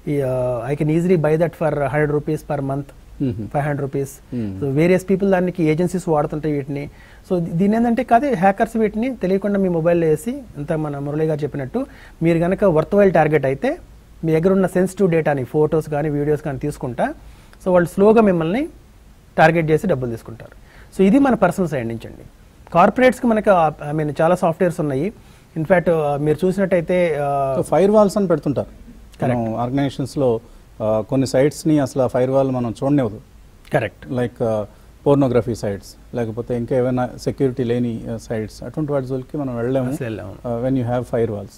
I can easily buy that for hundred rupees per month, five hundred rupees. So various people దానికి ఏజెన్సీస్ వాడుతుంటాయి వీటిని. సో దీని ఏంటంటే కాదు, హ్యాకర్స్ వీటిని తెలియకుండా మీ మొబైల్లో వేసి, ఇంత మన మురళి గారు చెప్పినట్టు మీరు కనుక వర్త్ వైల్ టార్గెట్ అయితే మీ దగ్గర ఉన్న సెన్సిటివ్ డేటాని, ఫొటోస్ కానీ వీడియోస్ కానీ తీసుకుంటా, సో వాళ్ళు స్లోగా మిమ్మల్ని టార్గెట్ చేసి డబ్బులు తీసుకుంటారు. సో ఇది మన పర్సనల్ సైడ్ నుంచి అండి. కార్పొరేట్స్కి మనకు ఐ మీన్ చాలా సాఫ్ట్వేర్స్ ఉన్నాయి. ఇన్ఫ్యాక్ట్ మీరు చూసినట్టయితే ఫైర్ వాల్స్ అని పెడుతుంటారు ఆర్గనైజేషన్స్లో. కొన్ని సైట్స్ని అసలు ఫైర్ వాల్ మనం చూడనివ్వదు. కరెక్ట్. లైక్ పోర్నోగ్రఫీ సైట్స్, లేకపోతే ఇంకా ఏమైనా సెక్యూరిటీ లేని సైట్స్, అటువంటి వాటి జోలికి మనం వెళ్ళలేము అసలు వెళ్ళాము. When you have firewalls.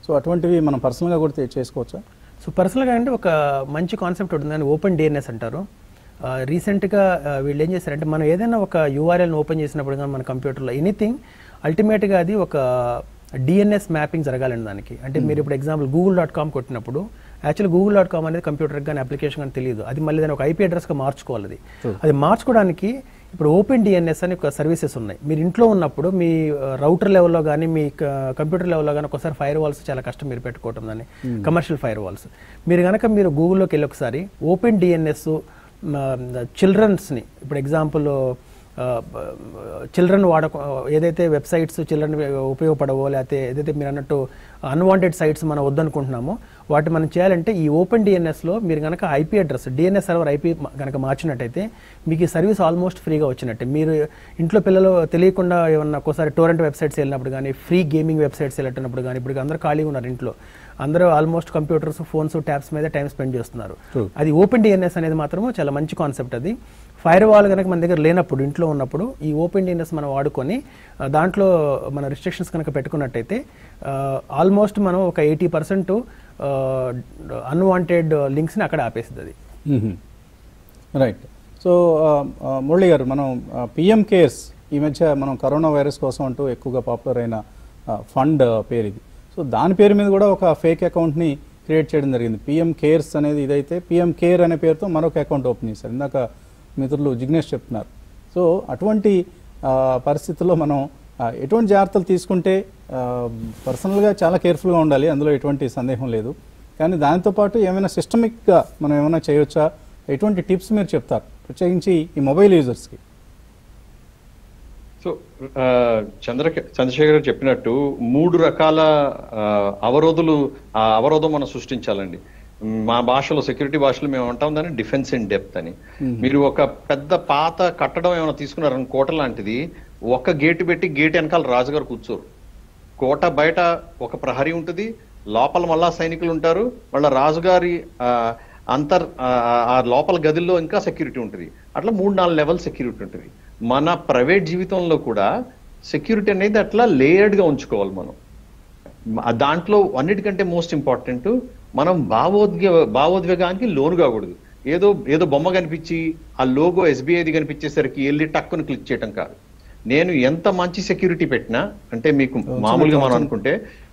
So అటువంటివి మనం పర్సనల్గా కూడా తే- చేసుకోవచ్చా? సో పర్సనల్గా అంటే ఒక మంచి కాన్సెప్ట్ ఉంటుంది, దాన్ని ఓపెన్ డిఎన్ఎస్ అంటారు. రీసెంట్గా వీళ్ళు ఏం చేశారంటే మనం ఏదైనా ఒక యూఆర్ఎల్ని ఓపెన్ చేసినప్పుడు కానీ మన కంప్యూటర్లో ఎనీథింగ్ అల్టిమేట్గా అది ఒక డిఎన్ఎస్ మ్యాపింగ్ జరగాలండి దానికి. అంటే మీరు ఇప్పుడు ఎగ్జాంపుల్ గూగుల్ డాట్ కామ్ కొట్టినప్పుడు యాక్చువల్ గూగుల్ డాట్ కామ్ అనేది కంప్యూటర్ కానీ అప్లికేషన్ కానీ తెలియదు, అది మళ్ళీ దాన్ని ఒక ఐపీ అడ్రస్గా మార్చుకోవాలి. అది అది మార్చుకోవడానికి ఇప్పుడు ఓపెన్ డిఎన్ఎస్ అని ఒక సర్వీసెస్ ఉన్నాయి. మీరు ఇంట్లో ఉన్నప్పుడు మీ రౌటర్ లెవెల్లో కానీ మీ కంప్యూటర్ లెవెల్లో కానీ ఒకసారి ఫైర్ వాల్స్ చాలా కష్టం మీరు పెట్టుకోవటం, దాన్ని కమర్షియల్ ఫైర్ వాల్స్. మీరు కనుక మీరు గూగుల్లోకి వెళ్ళి ఒకసారి ఓపెన్ డిఎన్ఎస్ చిల్డ్రన్స్ని, ఇప్పుడు ఎగ్జాంపుల్ చిల్డ్రన్ వాడ ఏదైతే వెబ్సైట్స్ చిల్డ్రన్ ఉపయోగపడవో లేకపోతే ఏదైతే మీరు అన్నట్టు అన్వాంటెడ్ సైట్స్ మనం వద్దనుకుంటున్నామో వాటి మనం చేయాలంటే ఈ ఓపెన్ డిఎన్ఎస్లో మీరు కనుక IP address DNS server IP కనుక మార్చినట్టయితే మీకు ఈ సర్వీస్ ఆల్మోస్ట్ ఫ్రీగా వచ్చినట్టే. మీరు ఇంట్లో పిల్లలు తెలియకుండా ఏమన్నా ఒక్కోసారి టోరెంట్ వెబ్సైట్స్ వెళ్ళినప్పుడు కానీ ఫ్రీ గేమింగ్ వెబ్సైట్స్ వెళ్ళినప్పుడు కానీ, ఇప్పుడు అందరూ ఖాళీగా ఉన్నారు ఇంట్లో, అందరూ ఆల్మోస్ట్ కంప్యూటర్స్ ఫోన్స్ ట్యాబ్స్ మీద టైం స్పెండ్ చేస్తున్నారు. అది ఓపెన్ డిఎన్ఎస్ అనేది మాత్రము చాలా మంచి కాన్సెప్ట్. అది ఫైర్ వాల్ కనుక మన దగ్గర లేనప్పుడు ఇంట్లో ఉన్నప్పుడు ఈ ఓపెన్ డిఎన్ఎస్ మనం వాడుకొని దాంట్లో మన రిస్ట్రిక్షన్స్ కనుక పెట్టుకున్నట్టయితే ఆల్మోస్ట్ మనం ఒక ఎయిటీ పర్సెంట్ అన్వాంటెడ్ లింక్స్ని అక్కడ ఆపేస్తుంది అది. రైట్. సో మురళి గారు, మనం పిఎం కేర్స్ ఈ మధ్య మనం కరోనా వైరస్ కోసం అంటూ ఎక్కువగా పాపులర్ అయిన ఫండ్ పేరు ఇది. సో దాని పేరు మీద కూడా ఒక ఫేక్ అకౌంట్ని క్రియేట్ చేయడం జరిగింది. పిఎం కేర్స్ అనేది ఇదైతే పిఎం కేర్ అనే పేరుతో మరొక అకౌంట్ ఓపెన్ చేశారు. ఇందాక మిత్రులు జిగ్నేష్ చెప్తున్నారు. సో అటువంటి పరిస్థితుల్లో మనం ఎటువంటి జాగ్రత్తలు తీసుకుంటే, పర్సనల్గా చాలా కేర్ఫుల్గా ఉండాలి, అందులో ఎటువంటి సందేహం లేదు. కానీ దాంతోపాటు ఏమైనా సిస్టమిక్గా మనం ఏమైనా చేయొచ్చా, ఎటువంటి టిప్స్ మీరు చెప్తారు ప్రత్యేకించి ఈ మొబైల్ యూజర్స్కి? సో చంద్ర చంద్రశేఖర్ గారు చెప్పినట్టు మూడు రకాల అవరోధులు ఆ అవరోధం మనం సృష్టించాలండి. మా భాషలో సెక్యూరిటీ భాషలో మేము అంటాం దాన్ని డిఫెన్స్ ఇన్ డెప్త్ అని. మీరు ఒక పెద్ద పాత కట్టడం ఏమైనా తీసుకున్నారని కోట లాంటిది, ఒక గేటు పెట్టి గేట్ వెనకాల రాజుగారు కూర్చోరు. కోట బయట ఒక ప్రహరీ ఉంటుంది, లోపల మళ్ళా సైనికులు ఉంటారు, వాళ్ళ రాజుగారి అంతర్ ఆ లోపల గదుల్లో ఇంకా సెక్యూరిటీ ఉంటుంది. అట్లా మూడు నాలుగు లెవెల్ సెక్యూరిటీ ఉంటుంది. మన ప్రైవేట్ జీవితంలో కూడా సెక్యూరిటీ అనేది అట్లా లేయర్డ్ గా ఉంచుకోవాలి మనం. దాంట్లో అన్నిటికంటే మోస్ట్ ఇంపార్టెంట్, మనం భావోద్వే భావోద్వేగానికి లోను కాకూడదు. ఏదో ఏదో బొమ్మ కనిపించి ఆ లోగో ఎస్బీఐది కనిపించేసరికి వెళ్ళి టక్కును క్లిక్ చేయటం కాదు. నేను ఎంత మంచి సెక్యూరిటీ పెట్టినా, అంటే మీకు మామూలుగా మనం అనుకుంటే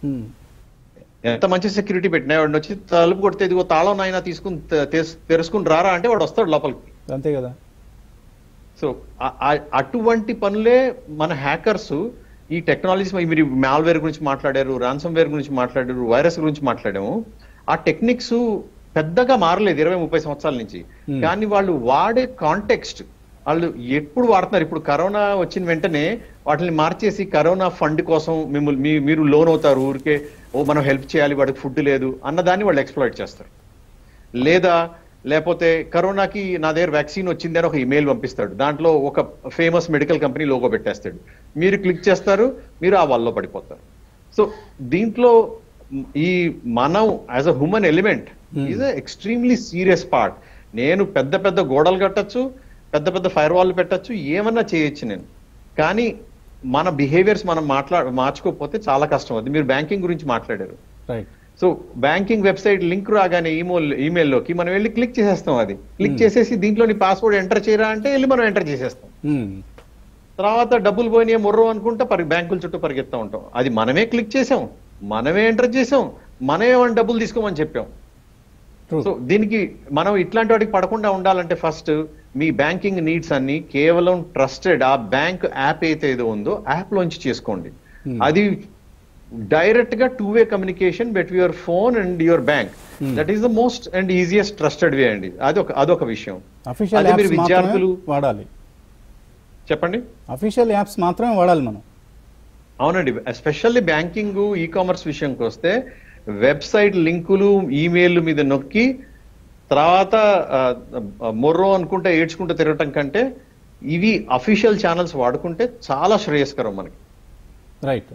ఎంత మంచి సెక్యూరిటీ పెట్టినా వాడిని వచ్చి తలుపు కొడితే ఇదిగో తాళం నాయన తీసుకుని తెరుచుకుని రారా అంటే వాడు వస్తాడు లోపలికి, అంతే కదా. సో అటువంటి పనులే మన హ్యాకర్స్ ఈ టెక్నాలజీస్, మీరు మాల్వేర్ గురించి మాట్లాడారు, రాన్సమ్ వేర్ గురించి మాట్లాడారు, వైరస్ గురించి మాట్లాడాము. ఆ టెక్నిక్స్ పెద్దగా మారలేదు ఇరవై ముప్పై సంవత్సరాల నుంచి. కానీ వాళ్ళు వాడే కాంటెక్స్ట్, వాళ్ళు ఎప్పుడు వాడుతున్నారు. ఇప్పుడు కరోనా వచ్చిన వెంటనే వాటిని మార్చేసి కరోనా ఫండ్ కోసం మిమ్మల్ని మీరు లోన్ అవుతారు, ఊరికే ఓ మనం హెల్ప్ చేయాలి, వాడికి ఫుడ్ లేదు అన్నదాన్ని వాళ్ళు ఎక్స్ప్లాయిట్ చేస్తారు. లేదా లేకపోతే కరోనాకి నా దగ్గర వ్యాక్సిన్ వచ్చింది అని ఒక ఇమెయిల్ పంపిస్తాడు, దాంట్లో ఒక ఫేమస్ మెడికల్ కంపెనీ లోగో పెట్టేస్తాడు, మీరు క్లిక్ చేస్తారు, మీరు ఆ వాళ్ళలో పడిపోతారు. సో దీంట్లో ఈ మనం as a human element is a extremely serious part. నేను పెద్ద పెద్ద గోడలు కట్టచ్చు, పెద్ద పెద్ద ఫైర్ వాల్ పెట్టచ్చు, ఏమన్నా చేయొచ్చు నేను, కానీ మన బిహేవియర్స్ మనం మాట్లా మార్చుకోకపోతే చాలా కష్టం. అది మీరు బ్యాంకింగ్ గురించి మాట్లాడారు. సో బ్యాంకింగ్ వెబ్సైట్ లింక్ రాగానే ఈమెయిల్ ఈమెయిల్లోకి మనం వెళ్ళి క్లిక్ చేసేస్తాం. అది క్లిక్ చేసేసి దీంట్లో నీ పాస్వర్డ్ ఎంటర్ చేయరా అంటే వెళ్ళి మనం ఎంటర్ చేసేస్తాం. తర్వాత డబ్బులు పోయినాయి మొర్రో అనుకుంటా పరి బ్యాంకుల చుట్టూ పరిగెత్తా ఉంటాం. అది మనమే క్లిక్ చేసాం, మనమే ఎంటర్ చేసాం, మనమే మన డబ్బులు తీసుకోమని చెప్పాం. సో దీనికి మనం ఇట్లాంటి వాటికి పడకుండా ఉండాలంటే ఫస్ట్ మీ బ్యాంకింగ్ నీడ్స్ అన్ని కేవలం ట్రస్టెడ్ ఆ బ్యాంక్ యాప్ అయితే ఏదో ఉందో యాప్ లోంచి చేసుకోండి. అది డైరెక్ట్ గా two way communication between your phone and your bank. That is the most and easiest trusted way అండి. అదొక అదొక విషయం. అదే మీరు విద్యార్థులు వాడాలి. చెప్పండి. అఫీషియల్ యాప్స్ మాత్రమే వాడాలి మనం. అవునండి. ఎస్పెషల్లీ బ్యాంకింగ్ ఈ కామర్స్ విషయంకి వస్తే వెబ్సైట్ లింకులు ఈమెయిల్ మీద నొక్కి తర్వాత మొర్రో అనుకుంటే ఏడ్చుకుంటూ తిరగటం కంటే ఇవి అఫీషియల్ ఛానల్స్ వాడుకుంటే చాలా శ్రేయస్కరం మనకి. రైట్.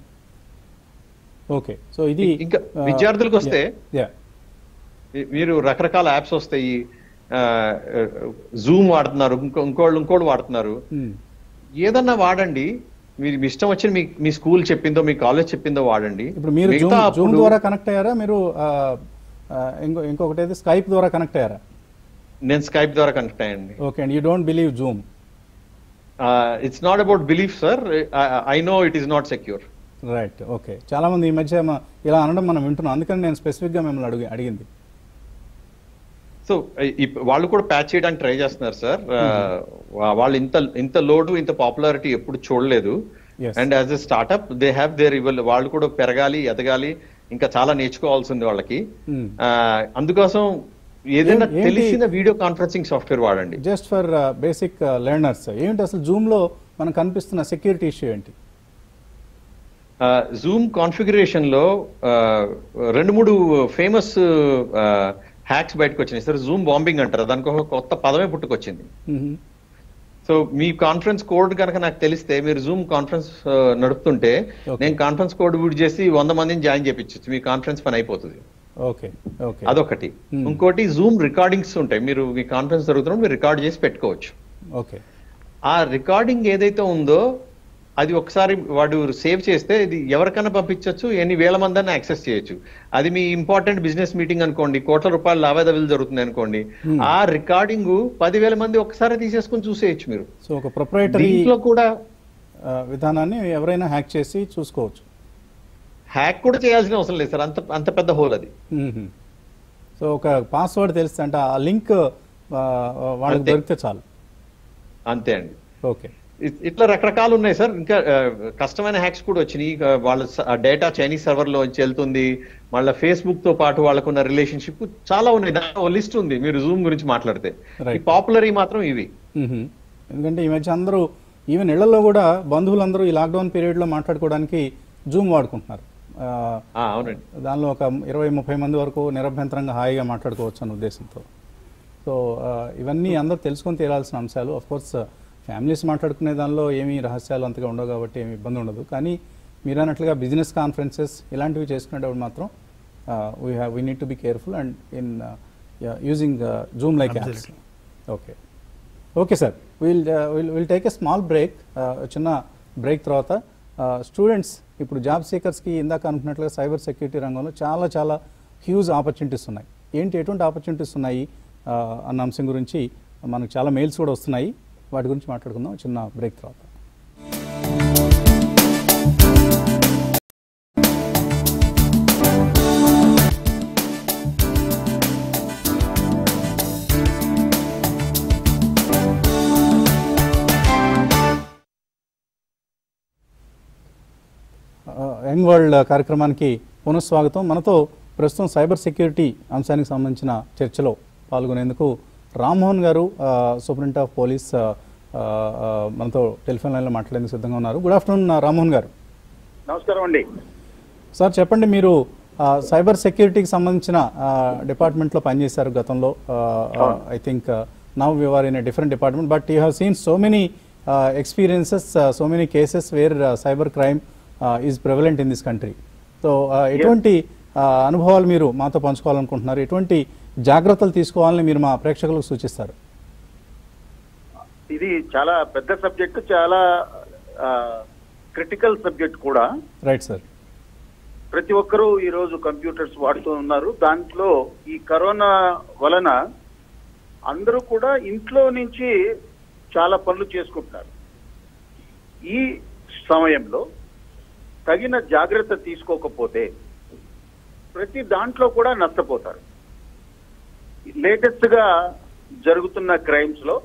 ఓకే. సో ఇది ఇంకా విద్యార్థులకు వస్తే మీరు రకరకాల యాప్స్ వస్తాయి, జూమ్ వాడుతున్నారు, ఇంకో ఇంకోళ్ళు ఇంకోళ్ళు వాడుతున్నారు. ఏదన్నా వాడండి, మీరు మీ ఇష్టం వచ్చి మీ మీ స్కూల్ చెప్పిందో మీ కాలేజ్ చెప్పిందో వాడండి. ఇప్పుడు మీరు జూమ్ మిగతా జూమ్ అప్పుడు ద్వారా కనెక్ట్ అయ్యారా, మీరు ఆ, ఆ, ఇంకో ఇంకొకటి అయితే స్కైప్ ద్వారా కనెక్ట్ అయ్యారా? నేను స్కైప్ ద్వారా కనెక్ట్ అయ్యండి. Okay and you don't believe Zoom? It's not about belief sir, I know it is not secure. Right, okay. చాలా మంది ఈ మధ్య మ- ఇలా అనడం మనం వింటున్నాం, అందుకని నేను స్పెసిఫిక్ గా మిమ్మల్ని అడిగి అడిగింది. సో వాళ్ళు కూడా ప్యాచ్ చేయడానికి ట్రై చేస్తున్నారు సార్. వాళ్ళు ఇంత ఇంత లోడు ఇంత పాపులారిటీ ఎప్పుడు చూడలేదు. Yes. And as a startup they have their evil, వాళ్ళు కూడా పెరగాలి ఎదగాలి, ఇంకా చాలా నేర్చుకోవాల్సి ఉంది వాళ్ళకి. Hmm. Uh, అందుకోసం ఏదైనా ఏం- ఏంటి- తెలిసిన వీడియో కాన్ఫరెన్సింగ్ సాఫ్ట్వేర్ వాడండి. జస్ట్ ఫర్ బేసిక్ లెర్నర్స్, ఏంటి అసలు జూమ్ లో మనకు కనిపిస్తున్న సెక్యూరిటీ ఇష్యూ ఏంటి? జూమ్ కాన్ఫిగరేషన్ లో uh, రెండు మూడు ఫేమస్ హ్యాక్స్ బయటకు వచ్చినాయి సార్. జూమ్ బాంబింగ్ అంటారు, దానికి ఒక కొత్త పదమే పుట్టుకొచ్చింది. మ్మ్. సో మీ కాన్ఫరెన్స్ కోడ్ కనుక నాకు తెలిస్తే, మీరు జూమ్ కాన్ఫరెన్స్ నడుపుతుంటే Okay. నేను కాన్ఫరెన్స్ కోడ్ యూజ్ చేసి వంద మందిని జాయిన్ చేయించచ్చు, మీ కాన్ఫరెన్స్ పని అయిపోతుంది. ఓకే ఓకే అదొకటి. Hmm. ఇంకోటి జూమ్ రికార్డింగ్స్ ఉంటాయి, మీరు మీ కాన్ఫరెన్స్ జరుగుతున్నప్పుడు మీరు రికార్డ్ చేసి పెట్టుకోవచ్చు. ఓకే ఆ రికార్డింగ్ ఏదైతే ఉందో అది ఒకసారి వాడు సేవ్ చేస్తే ఇది ఎవరికైనా పంపించవచ్చు, ఎన్ని వేల మందిని యాక్సెస్ చేయొచ్చు. అది మీ ఇంపార్టెంట్ బిజినెస్ మీటింగ్ అనుకోండి, కోట్ల రూపాయల లావాదేవీలు జరుగుతుంది అనుకోండి, Hmm. ఆ రికార్డింగ్ పదివేల మంది ఒకసారి తీసేసుకుని చూసేయచ్చు మీరు. సో ఒక ప్రొప్రైటరీ దీంట్లో కూడా విధానాన్ని ఎవరైనా హ్యాక్ చేసి చూసుకోవచ్చు. హ్యాక్ కూడా చేయాల్సిన అవసరం లేదు సార్, అంత అంత పెద్ద హోల్ అది. మ్మ్. సో ఒక పాస్వర్డ్ తెలిస్తే అంటే ఆ లింక్ వాళ్ళకి అంతే. దొరికితే చాలు. అంతే అండి. ఓకే ఇ- ఇట్లా రకరకాలు ఉన్నాయి సార్. ఇంకా ఆ, కష్టమైన హ్యాక్స్ కూడా వచ్చినాయి. ఇక వాళ్ళ డేటా చైనీస్ సర్వర్ లో వెళ్తుంది, మళ్ళీ ఫేస్బుక్ తో పాటు వాళ్ళకున్న రిలేషన్షిప్ చాలా ఉన్నాయి. దాని ఒక లిస్ట్ ఉంది మీరు జూమ్ గురించి మాట్లాడితే. Right. ఈ పాపులర్ మాత్రం ఇవి. మ్మ్. ఎందుకంటే ఈ మధ్య అందరూ ఈవెన్ ఇళ్లలో కూడా బంధువులందరూ ఈ లాక్డౌన్ పీరియడ్లో మాట్లాడుకోవడానికి జూమ్ వాడుకుంటున్నారు. ఆ, ఆ, అవునండి. దానిలో ఒక ఇరవై ముప్పై మంది వరకు నిరభ్యంతరంగా హాయిగా మాట్లాడుకోవచ్చు అన్న ఉద్దేశంతో. సో ఆ, ఇవన్నీ అందరూ తెలుసుకొని తీరాల్సిన అంశాలు. ఆఫ్ కోర్స్ ఫ్యామిలీస్ మాట్లాడుకునే దానిలో ఏమీ రహస్యాలు అంతగా ఉండవు కాబట్టి ఏమి ఇబ్బంది ఉండదు. కానీ మీరు అన్నట్లుగా బిజినెస్ కాన్ఫరెన్సెస్ ఇలాంటివి చేసుకునేటప్పుడు మాత్రం we have we need to be careful and in using Zoom like apps. Okay okay sir, will will will take a small break. చిన్న బ్రేక్ తర్వాత స్టూడెంట్స్ ఇప్పుడు జాబ్ సీకర్స్కి ఇందాక అనుకున్నట్లుగా సైబర్ సెక్యూరిటీ రంగంలో చాలా చాలా హ్యూజ్ ఆపర్చునిటీస్ ఉన్నాయి. ఏంటి ఎటువంటి ఆపర్చునిటీస్ ఉన్నాయి uh, అన్న అంశం గురించి మనకు చాలా మెయిల్స్ కూడా వస్తున్నాయి. వాటి గురించి మాట్లాడుకుందాం చిన్న బ్రేక్ తర్వాత. యంగ్ వరల్డ్ కార్యక్రమానికి పునఃస్వాగతం. మనతో ప్రస్తుతం సైబర్ సెక్యూరిటీ అంశానికి సంబంధించిన చర్చలో పాల్గొనేందుకు రామ్మోహన్ గారు, సూపరింటెండెంట్ ఆఫ్ పోలీస్, ఆ, ఆ, మనతో టెలిఫోన్ లైన్లో మాట్లాడేందుకు సిద్ధంగా ఉన్నారు. గుడ్ ఆఫ్టర్నూన్ రామ్మోహన్ గారు. నమస్కారం అండి. సార్ చెప్పండి, మీరు ఆ, సైబర్ సెక్యూరిటీకి సంబంధించిన ఆ, డిపార్ట్మెంట్లో పనిచేశారు గతంలో. I think now you are in a different department, but you have seen so many experiences, so many cases where cyber crime is prevalent in this country. So ఎటువంటి ఆ, అనుభవాలు మీరు మాతో పంచుకోవాలనుకుంటున్నారు? ఎటువంటి జాగ్రత్తలు తీసుకోవాలని మీరు మా ప్రేక్షకులకు సూచిస్తారు? ఇది చాలా పెద్ద సబ్జెక్ట్, చాలా క్రిటికల్ సబ్జెక్ట్ కూడా. Right sir. ప్రతి ఒక్కరూ ఈ రోజు కంప్యూటర్స్ వాడుతూ ఉన్నారు. దాంట్లో ఈ కరోనా వలన అందరూ కూడా ఇంట్లో నుంచి చాలా పనులు చేసుకుంటున్నారు. ఈ సమయంలో తగిన జాగ్రత్త తీసుకోకపోతే ప్రతి దాంట్లో కూడా నష్టపోతారు. లేటెస్ట్ గా జరుగుతున్న క్రైమ్స్ లో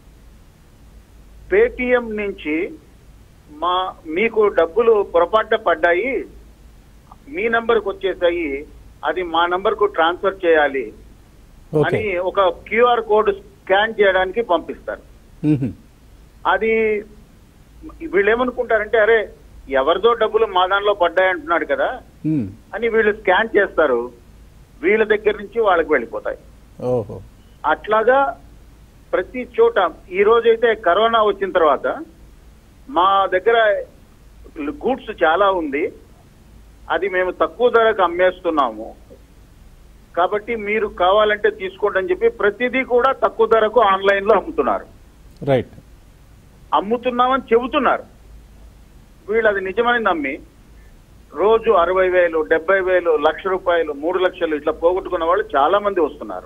పేటిఎం నుంచి మా మీకు డబ్బులు పొరపాటున పడ్డాయి, మీ నంబర్కి వచ్చేసాయి, అది మా నంబర్కు ట్రాన్స్ఫర్ చేయాలి అని ఒక క్యూఆర్ కోడ్ స్కాన్ చేయడానికి పంపిస్తారు. అది వీళ్ళు ఏమనుకుంటారంటే, అరే ఎవరిదో డబ్బులు మా దానిలో పడ్డాయి అంటున్నాడు కదా అని వీళ్ళు స్కాన్ చేస్తారు. వీళ్ళ దగ్గర నుంచి వాళ్ళకి వెళ్ళిపోతాయి. ఓహో. అట్లాగా ప్రతి చోట ఈ రోజైతే కరోనా వచ్చిన తర్వాత మా దగ్గర గూడ్స్ చాలా ఉంది, అది మేము తక్కువ ధరకు అమ్మేస్తున్నాము, కాబట్టి మీరు కావాలంటే తీసుకోండి అని చెప్పి ప్రతిదీ కూడా తక్కువ ధరకు ఆన్లైన్ లో అమ్ముతున్నారు. రైట్. అమ్ముతున్నామని చెబుతున్నారు, వీళ్ళు అది నిజమని నమ్మి రోజు అరవై వేలు డెబ్బై వేలు లక్ష రూపాయలు మూడు లక్షలు ఇట్లా పోగొట్టుకున్న వాళ్ళు చాలా మంది వస్తున్నారు.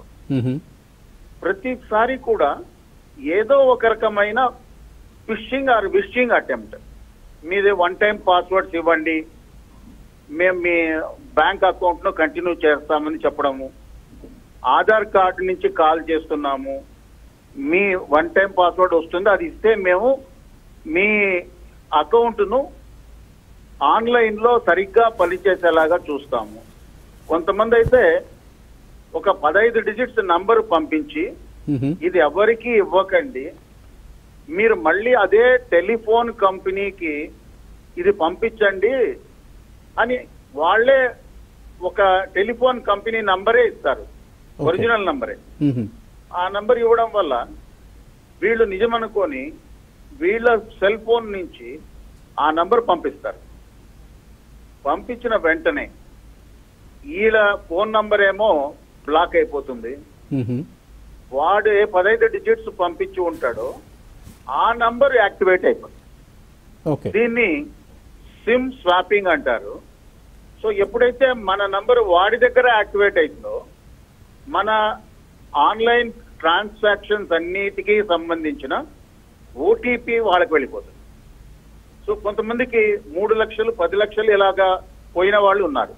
ప్రతిసారి కూడా ఏదో ఒక రకమైన ఫిషింగ్ ఆర్ విషింగ్ అటెంప్ట్. మీది వన్ టైం పాస్వర్డ్స్ ఇవ్వండి, మేము మీ బ్యాంక్ అకౌంట్ ను కంటిన్యూ చేస్తామని చెప్పడము, ఆధార్ కార్డు నుంచి కాల్ చేస్తున్నాము, మీ వన్ టైం పాస్వర్డ్ వస్తుంది అది ఇస్తే మేము మీ అకౌంట్ ను ఆన్లైన్ లో సరిగ్గా పనిచేసేలాగా చూస్తాము. కొంతమంది అయితే ఒక పదహైదు డిజిట్స్ నంబర్ పంపించి ఇది ఎవరికి ఇవ్వకండి, మీరు మళ్ళీ అదే టెలిఫోన్ కంపెనీకి ఇది పంపించండి అని వాళ్ళే ఒక టెలిఫోన్ కంపెనీ నంబరే ఇస్తారు, ఒరిజినల్ నంబరే. ఆ నంబర్ ఇవ్వడం వల్ల వీళ్ళు నిజమనుకొని వీళ్ళ సెల్ ఫోన్ నుంచి ఆ నంబర్ పంపిస్తారు. పంపించిన వెంటనే వీళ్ళ ఫోన్ నంబర్ ఏమో బ్లాక్ అయిపోతుంది. వాడు ఏ పదహైదు డిజిట్స్ పంపించి ఉంటాడో ఆ నంబర్ యాక్టివేట్ అయిపోతుంది. దీన్ని సిమ్ స్వాపింగ్ అంటారు. సో ఎప్పుడైతే మన నంబర్ వాడి దగ్గర యాక్టివేట్ అవుతుందో మన ఆన్లైన్ ట్రాన్సాక్షన్స్ అన్నిటికీ సంబంధించిన ఓటీపీ వాళ్ళకి వెళ్ళిపోతుంది. సో కొంతమందికి మూడు లక్షలు పది లక్షలు ఇలాగా పోయిన వాళ్ళు ఉన్నారు.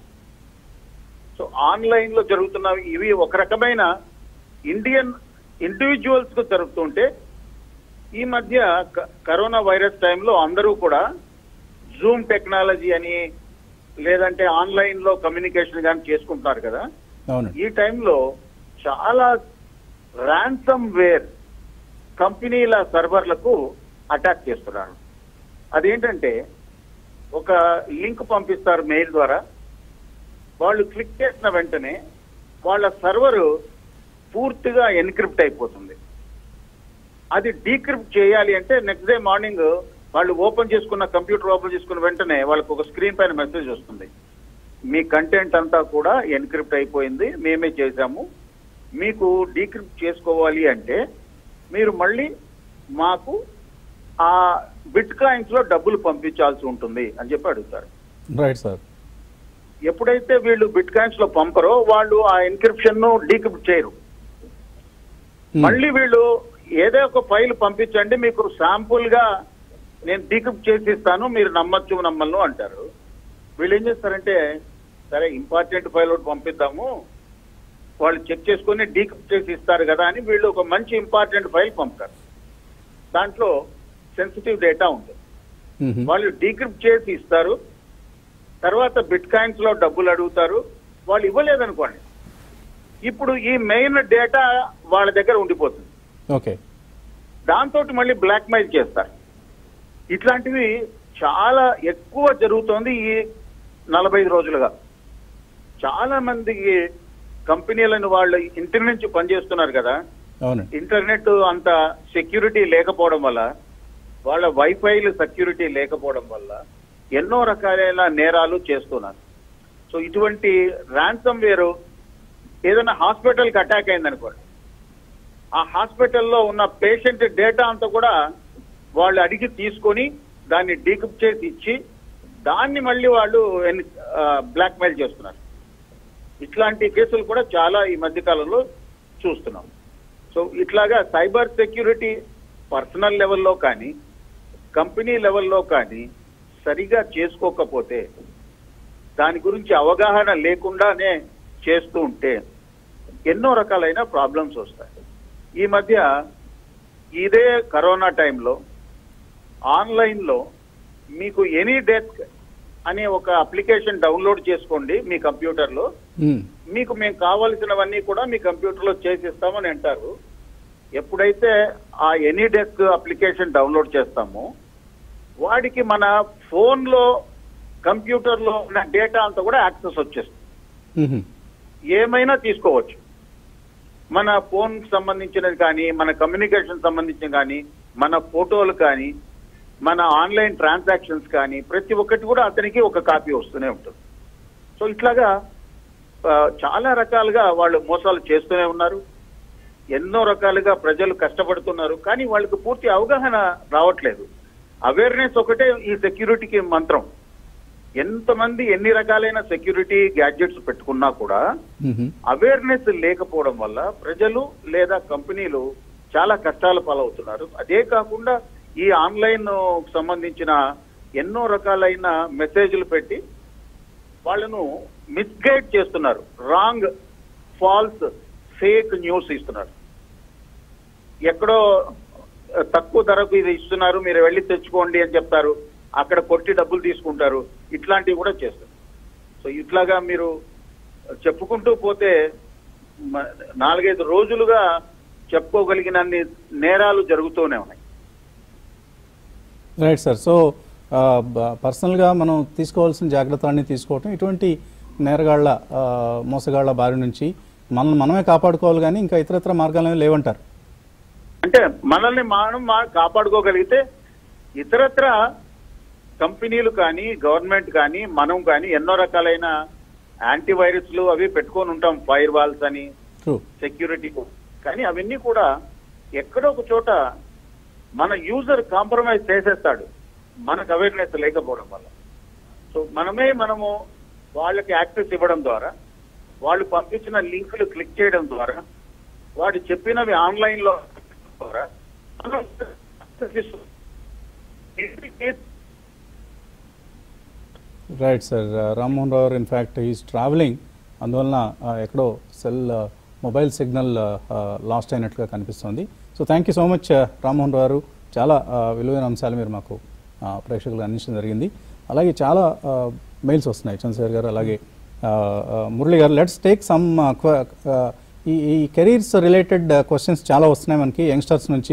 సో ఆన్లైన్ లో జరుగుతున్నవి ఇవి ఒక రకమైన ఇండియన్ ఇండివిజువల్స్ కు జరుగుతుంటే ఈ మధ్య కరోనా వైరస్ టైంలో అందరూ కూడా జూమ్ టెక్నాలజీ అని లేదంటే ఆన్లైన్ లో కమ్యూనికేషన్ కానీ చేసుకుంటారు కదా. ఈ టైంలో చాలా ర్యాన్సమ్ వేర్ కంపెనీల సర్వర్లకు అటాక్ చేస్తున్నారు. అదేంటంటే ఒక లింక్ పంపిస్తారు మెయిల్ ద్వారా, వాళ్ళు క్లిక్ చేసిన వెంటనే వాళ్ళ సర్వర్ పూర్తిగా ఎన్క్రిప్ట్ అయిపోతుంది. అది డీక్రిప్ట్ చేయాలి అంటే నెక్స్ట్ డే మార్నింగ్ వాళ్ళు ఓపెన్ చేసుకున్న కంప్యూటర్ ఓపెన్ చేసుకున్న వెంటనే వాళ్ళకు ఒక స్క్రీన్ పైన మెసేజ్ వస్తుంది, మీ కంటెంట్ అంతా కూడా ఎన్క్రిప్ట్ అయిపోయింది, మేమే చేశాము, మీకు డీక్రిప్ట్ చేసుకోవాలి అంటే మీరు మళ్ళీ మాకు ఆ బిట్ కాయిన్స్ లో డబ్బులు పంపించాల్సి ఉంటుంది అని చెప్పి అడుగుతారు. Right sir. ఎప్పుడైతే వీళ్ళు బిట్ కాయిన్స్ లో పంపరో వాళ్ళు ఆ ఎన్క్రిప్షన్ ను డీక్రిప్ట్ చేయరు. మళ్ళీ వీళ్ళు ఏదో ఒక ఫైల్ పంపించండి, మీకు శాంపుల్ గా నేను డీక్రిప్ట్ చేసి ఇస్తాను, మీరు నమ్మచ్చు నమ్మలను అంటారు. వీళ్ళు ఏం చేస్తారంటే సరే ఇంపార్టెంట్ ఫైల్ ఒకటి పంపిద్దాము, వాళ్ళు చెక్ చేసుకుని డీక్రిప్ట్ చేసి ఇస్తారు కదా అని వీళ్ళు ఒక మంచి ఇంపార్టెంట్ ఫైల్ పంపుతారు. దాంట్లో సెన్సిటివ్ డేటా ఉంటుంది. వాళ్ళు డీక్రిప్ట్ చేసి ఇస్తారు, తర్వాత బిట్ కాయిన్స్ లో డబ్బులు అడుగుతారు. వాళ్ళు ఇవ్వలేదనుకోండి, ఇప్పుడు ఈ మెయిన్ డేటా వాళ్ళ దగ్గర ఉండిపోతుంది. ఓకే, దాంతో మళ్ళీ బ్లాక్ మెయిల్ చేస్తారు. ఇట్లాంటివి చాలా ఎక్కువ జరుగుతోంది ఈ నలభై రోజులుగా. చాలా మందికి కంపెనీలను వాళ్ళు ఇంటి నుంచి పనిచేస్తున్నారు కదా, ఇంటర్నెట్ అంత సెక్యూరిటీ లేకపోవడం వల్ల, వాళ్ళ వైఫైలు సెక్యూరిటీ లేకపోవడం వల్ల ఎన్నో రకాలైన నేరాలు చేస్తున్నారు. సో ఇటువంటి ర్యాన్సమ్ వేర్ ఏదైనా హాస్పిటల్కి అటాక్ అయిందనుకోండి, ఆ హాస్పిటల్లో ఉన్న పేషెంట్ డేటా అంతా కూడా వాళ్ళు అడిగి తీసుకొని దాన్ని డీక్రిప్ట్ చేసి ఇచ్చి దాన్ని మళ్ళీ వాళ్ళు బ్లాక్ మెయిల్ చేస్తున్నారు. ఇట్లాంటి కేసులు కూడా చాలా ఈ మధ్య కాలంలో చూస్తున్నాం. సో ఇట్లాగా సైబర్ సెక్యూరిటీ పర్సనల్ లెవెల్లో కానీ కంపెనీ లెవెల్లో కానీ సరిగా చేసుకోకపోతే, దాని గురించి అవగాహన లేకుండానే చేస్తూ ఉంటే ఎన్నో రకాలైన ప్రాబ్లమ్స్ వస్తాయి. ఈ మధ్య ఇదే కరోనా టైంలో ఆన్లైన్లో మీకు ఎనీ డెస్క్ అనే ఒక అప్లికేషన్ డౌన్లోడ్ చేసుకోండి మీ కంప్యూటర్లో, మీకు మేము కావాల్సినవన్నీ కూడా మీ కంప్యూటర్లో చేసిస్తామని అంటారు. ఎప్పుడైతే ఆ ఎనీ డెస్క్ అప్లికేషన్ డౌన్లోడ్ చేస్తామో వాడికి మన ఫోన్లో కంప్యూటర్లో ఉన్న డేటా అంతా కూడా యాక్సెస్ వచ్చేస్తుంది. ఏమైనా తీసుకోవచ్చు, మన ఫోన్ సంబంధించినది కానీ, మన కమ్యూనికేషన్ సంబంధించిన కానీ, మన ఫోటోలు కానీ, మన ఆన్లైన్ ట్రాన్సాక్షన్స్ కానీ ప్రతి ఒక్కటి కూడా అతనికి ఒక కాపీ వస్తూనే ఉంటుంది. సో ఇట్లాగా చాలా రకాలుగా వాళ్ళు మోసాలు చేస్తూనే ఉన్నారు. ఎన్నో రకాలుగా ప్రజలు కష్టపడుతున్నారు, కానీ వాళ్ళకి పూర్తి అవగాహన రావట్లేదు. అవేర్నెస్ ఒకటే ఈ సెక్యూరిటీకి మంత్రం. ఎంతమంది ఎన్ని రకాలైన సెక్యూరిటీ గ్యాడ్జెట్స్ పెట్టుకున్నా కూడా అవేర్నెస్ లేకపోవడం వల్ల ప్రజలు లేదా కంపెనీలు చాలా కష్టాల పాలవుతున్నారు. అదే కాకుండా ఈ ఆన్లైన్ సంబంధించిన ఎన్నో రకాలైన మెసేజ్లు పెట్టి వాళ్ళను మిస్గైడ్ చేస్తున్నారు. రాంగ్, ఫాల్స్, ఫేక్ న్యూస్ ఇస్తున్నారు. ఎక్కడో తక్కువ ధరకు ఇది ఇస్తున్నారు, మీరు వెళ్ళి తెచ్చుకోండి అని చెప్తారు, అక్కడ కొట్టి డబ్బులు తీసుకుంటారు. ఇట్లాంటివి కూడా చేస్తారు. సో ఇట్లాగా మీరు చెప్పుకుంటూ పోతే నాలుగైదు రోజులుగా చెప్పుకోగలిగినన్ని నేరాలు జరుగుతూనే ఉన్నాయి. Right sir. సో పర్సనల్గా మనం తీసుకోవాల్సిన జాగ్రత్తలన్నీ తీసుకోవటం, ఇటువంటి నేరగాళ్ల మోసగాళ్ల బారి నుంచి మనల్ని మనమే కాపాడుకోవాలి, కానీ ఇంకా ఇతరత్ర మార్గాలు లేవంటారు. అంటే మనల్ని మనం కాపాడుకోగలిగితే ఇతరత్ర కంపెనీలు కానీ గవర్నమెంట్ కానీ మనం కానీ ఎన్నో రకాలైన యాంటీవైరస్లు అవి పెట్టుకొని ఉంటాం, ఫైర్ వాల్స్ అని, సెక్యూరిటీ. కానీ అవన్నీ కూడా ఎక్కడో ఒక చోట మన యూజర్ కాంప్రమైజ్ చేసేస్తాడు మనకు అవేర్నెస్ లేకపోవడం వల్ల. సో మనమే మనము వాళ్ళకి యాక్సెస్ ఇవ్వడం ద్వారా, వాళ్ళు పంపించిన లింకులు క్లిక్ చేయడం ద్వారా, వాడు చెప్పినవి ఆన్లైన్ లో ద్వారా right sir. Rammohan Rao in fact is travelling, అందువలన ఎక్కడో సెల్ మొబైల్ సిగ్నల్ లాస్ట్ అయినట్లుగా కనిపిస్తుంది. So thank you so much Rammohan Rao గారు. చాలా విలువైన అంశాలు మీరు మాకు ప్రేక్షకులకు అందించడం జరిగింది. అలాగే చాలా మెయిల్స్ వస్తున్నాయి చంద్రశేఖర్ గారు, అలాగే మురళి గారు. లెట్స్ టేక్ సమ్ ఈ ఈ కెరీర్స్ రిలేటెడ్ క్వశ్చన్స్ చాలా వస్తున్నాయి మనకి యంగ్స్టర్స్ నుంచి.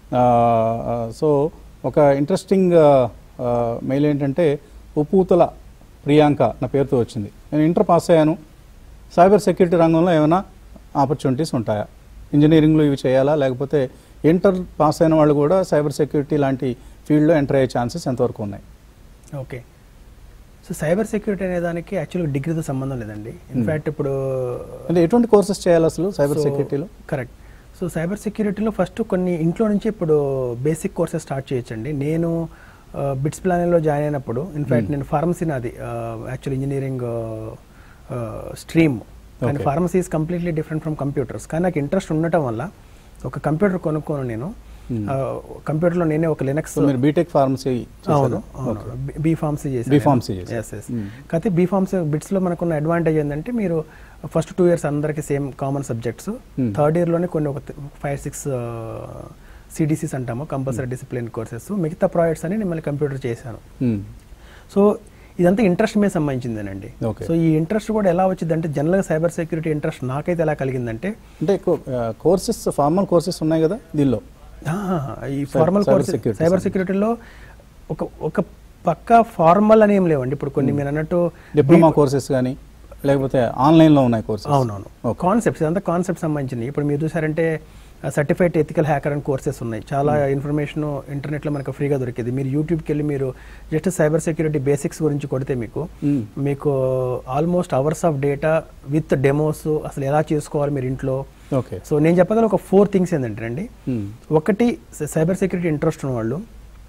సో ఒక ఇంట్రెస్టింగ్ మెయిల్ ఏంటంటే, ఉప్పుతల ప్రియాంక నా పేరుతో వచ్చింది. నేను ఇంటర్ పాస్ అయ్యాను, సైబర్ సెక్యూరిటీ రంగంలో ఏమైనా ఆపర్చునిటీస్ ఉంటాయా? ఇంజనీరింగ్లో ఇవి చేయాలా, లేకపోతే ఇంటర్ పాస్ అయిన వాళ్ళు కూడా సైబర్ సెక్యూరిటీ లాంటి ఫీల్డ్లో ఎంటర్ అయ్యే ఛాన్సెస్ ఎంతవరకు ఉన్నాయి? ఓకే, సో సైబర్ సెక్యూరిటీ అనే దానికి యాక్చువల్గా డిగ్రీతో సంబంధం లేదండి. ఇన్ఫ్యాక్ట్ ఇప్పుడు అంటే ఎటువంటి కోర్సెస్ చేయాలి అసలు సైబర్ సెక్యూరిటీలో? కరెక్ట్. సో సైబర్ సెక్యూరిటీలో ఫస్ట్ కొన్ని ఇంట్లో నుంచి ఇప్పుడు బేసిక్ కోర్సెస్ స్టార్ట్ చేయొచ్చండి. నేను బిట్స్ ప్లానింగ్లో జాయిన్ అయినప్పుడు ఇన్ఫ్యాక్ట్ నేను ఫార్మసీ నాది యాక్చువల్ ఇంజనీరింగ్ స్ట్రీమ్, కానీ pharmacy is completely different from computers. కానీ నాకు ఇంట్రెస్ట్ ఉండటం వల్ల ఒక కంప్యూటర్ కొనుక్కోను. నేను కంప్యూటర్లో నేనే ఒక లినక్స్ బీటెక్ ఫార్మసీ, అవును బీ ఫార్మసీ చేశాను. ఎస్ ఎస్ కాకపోతే బీ ఫార్మసీ బిట్స్లో మనకున్న అడ్వాంటేజ్ ఏంటంటే, మీరు ఫస్ట్ టూ ఇయర్స్ అందరికీ సేమ్ కామన్ సబ్జెక్ట్స్, థర్డ్ ఇయర్లోనే కొన్ని ఒక ఫైవ్ సిక్స్ సిడిసిస్ అంటాము, కంపల్సరీ డిసిప్లిన్ కోర్సెస్, మిగతా ప్రాజెక్ట్స్ అని నేను మళ్ళీ కంప్యూటర్ చేశాను. సో ఇదంతా ఇంట్రెస్ట్ మీద సంబంధించిందేనండి. సో ఈ ఇంట్రెస్ట్ కూడా ఎలా వచ్చింది అంటే, జనరల్గా సైబర్ సెక్యూరిటీ ఇంట్రెస్ట్ నాకైతే ఎలా కలిగిందంటే, అంటే కోర్సెస్ ఫార్మల్ కోర్సెస్ ఉన్నాయి కదా దీనిలో, ఈ ఫార్మల్ కోర్సెస్ సైబర్ సెక్యూరిటీలో ఒక ఒక పక్క ఫార్మల్ అని ఏం లేవండి. ఇప్పుడు కొన్ని మీరు అన్నట్టు డిప్లొమా కోర్సెస్ కానీ లేకపోతే ఆన్లైన్లో ఉన్నాయి కోర్సెస్. అవునవును, కాన్సెప్ట్స్ ఇదంతా కాన్సెప్ట్ సంబంధించినవి. ఇప్పుడు మీరు చూసారంటే సర్టిఫైడ్ ఎథికల్ హ్యాకర్ అని కోర్సెస్ ఉన్నాయి. చాలా ఇన్ఫర్మేషన్ ఇంటర్నెట్లో మనకు ఫ్రీగా దొరికింది. మీరు యూట్యూబ్కి వెళ్ళి మీరు జస్ట్ సైబర్ సెక్యూరిటీ బేసిక్స్ గురించి కొడితే మీకు మీకు almost hours of data with demos అసలు ఎలా చేసుకోవాలి మీరు ఇంట్లో. ఓకే, సో నేను చెప్పగల ఒక ఫోర్ థింగ్స్ ఏంటంటే అండి, ఒకటి సైబర్ సెక్యూరిటీ ఇంట్రెస్ట్ ఉన్న వాళ్ళు,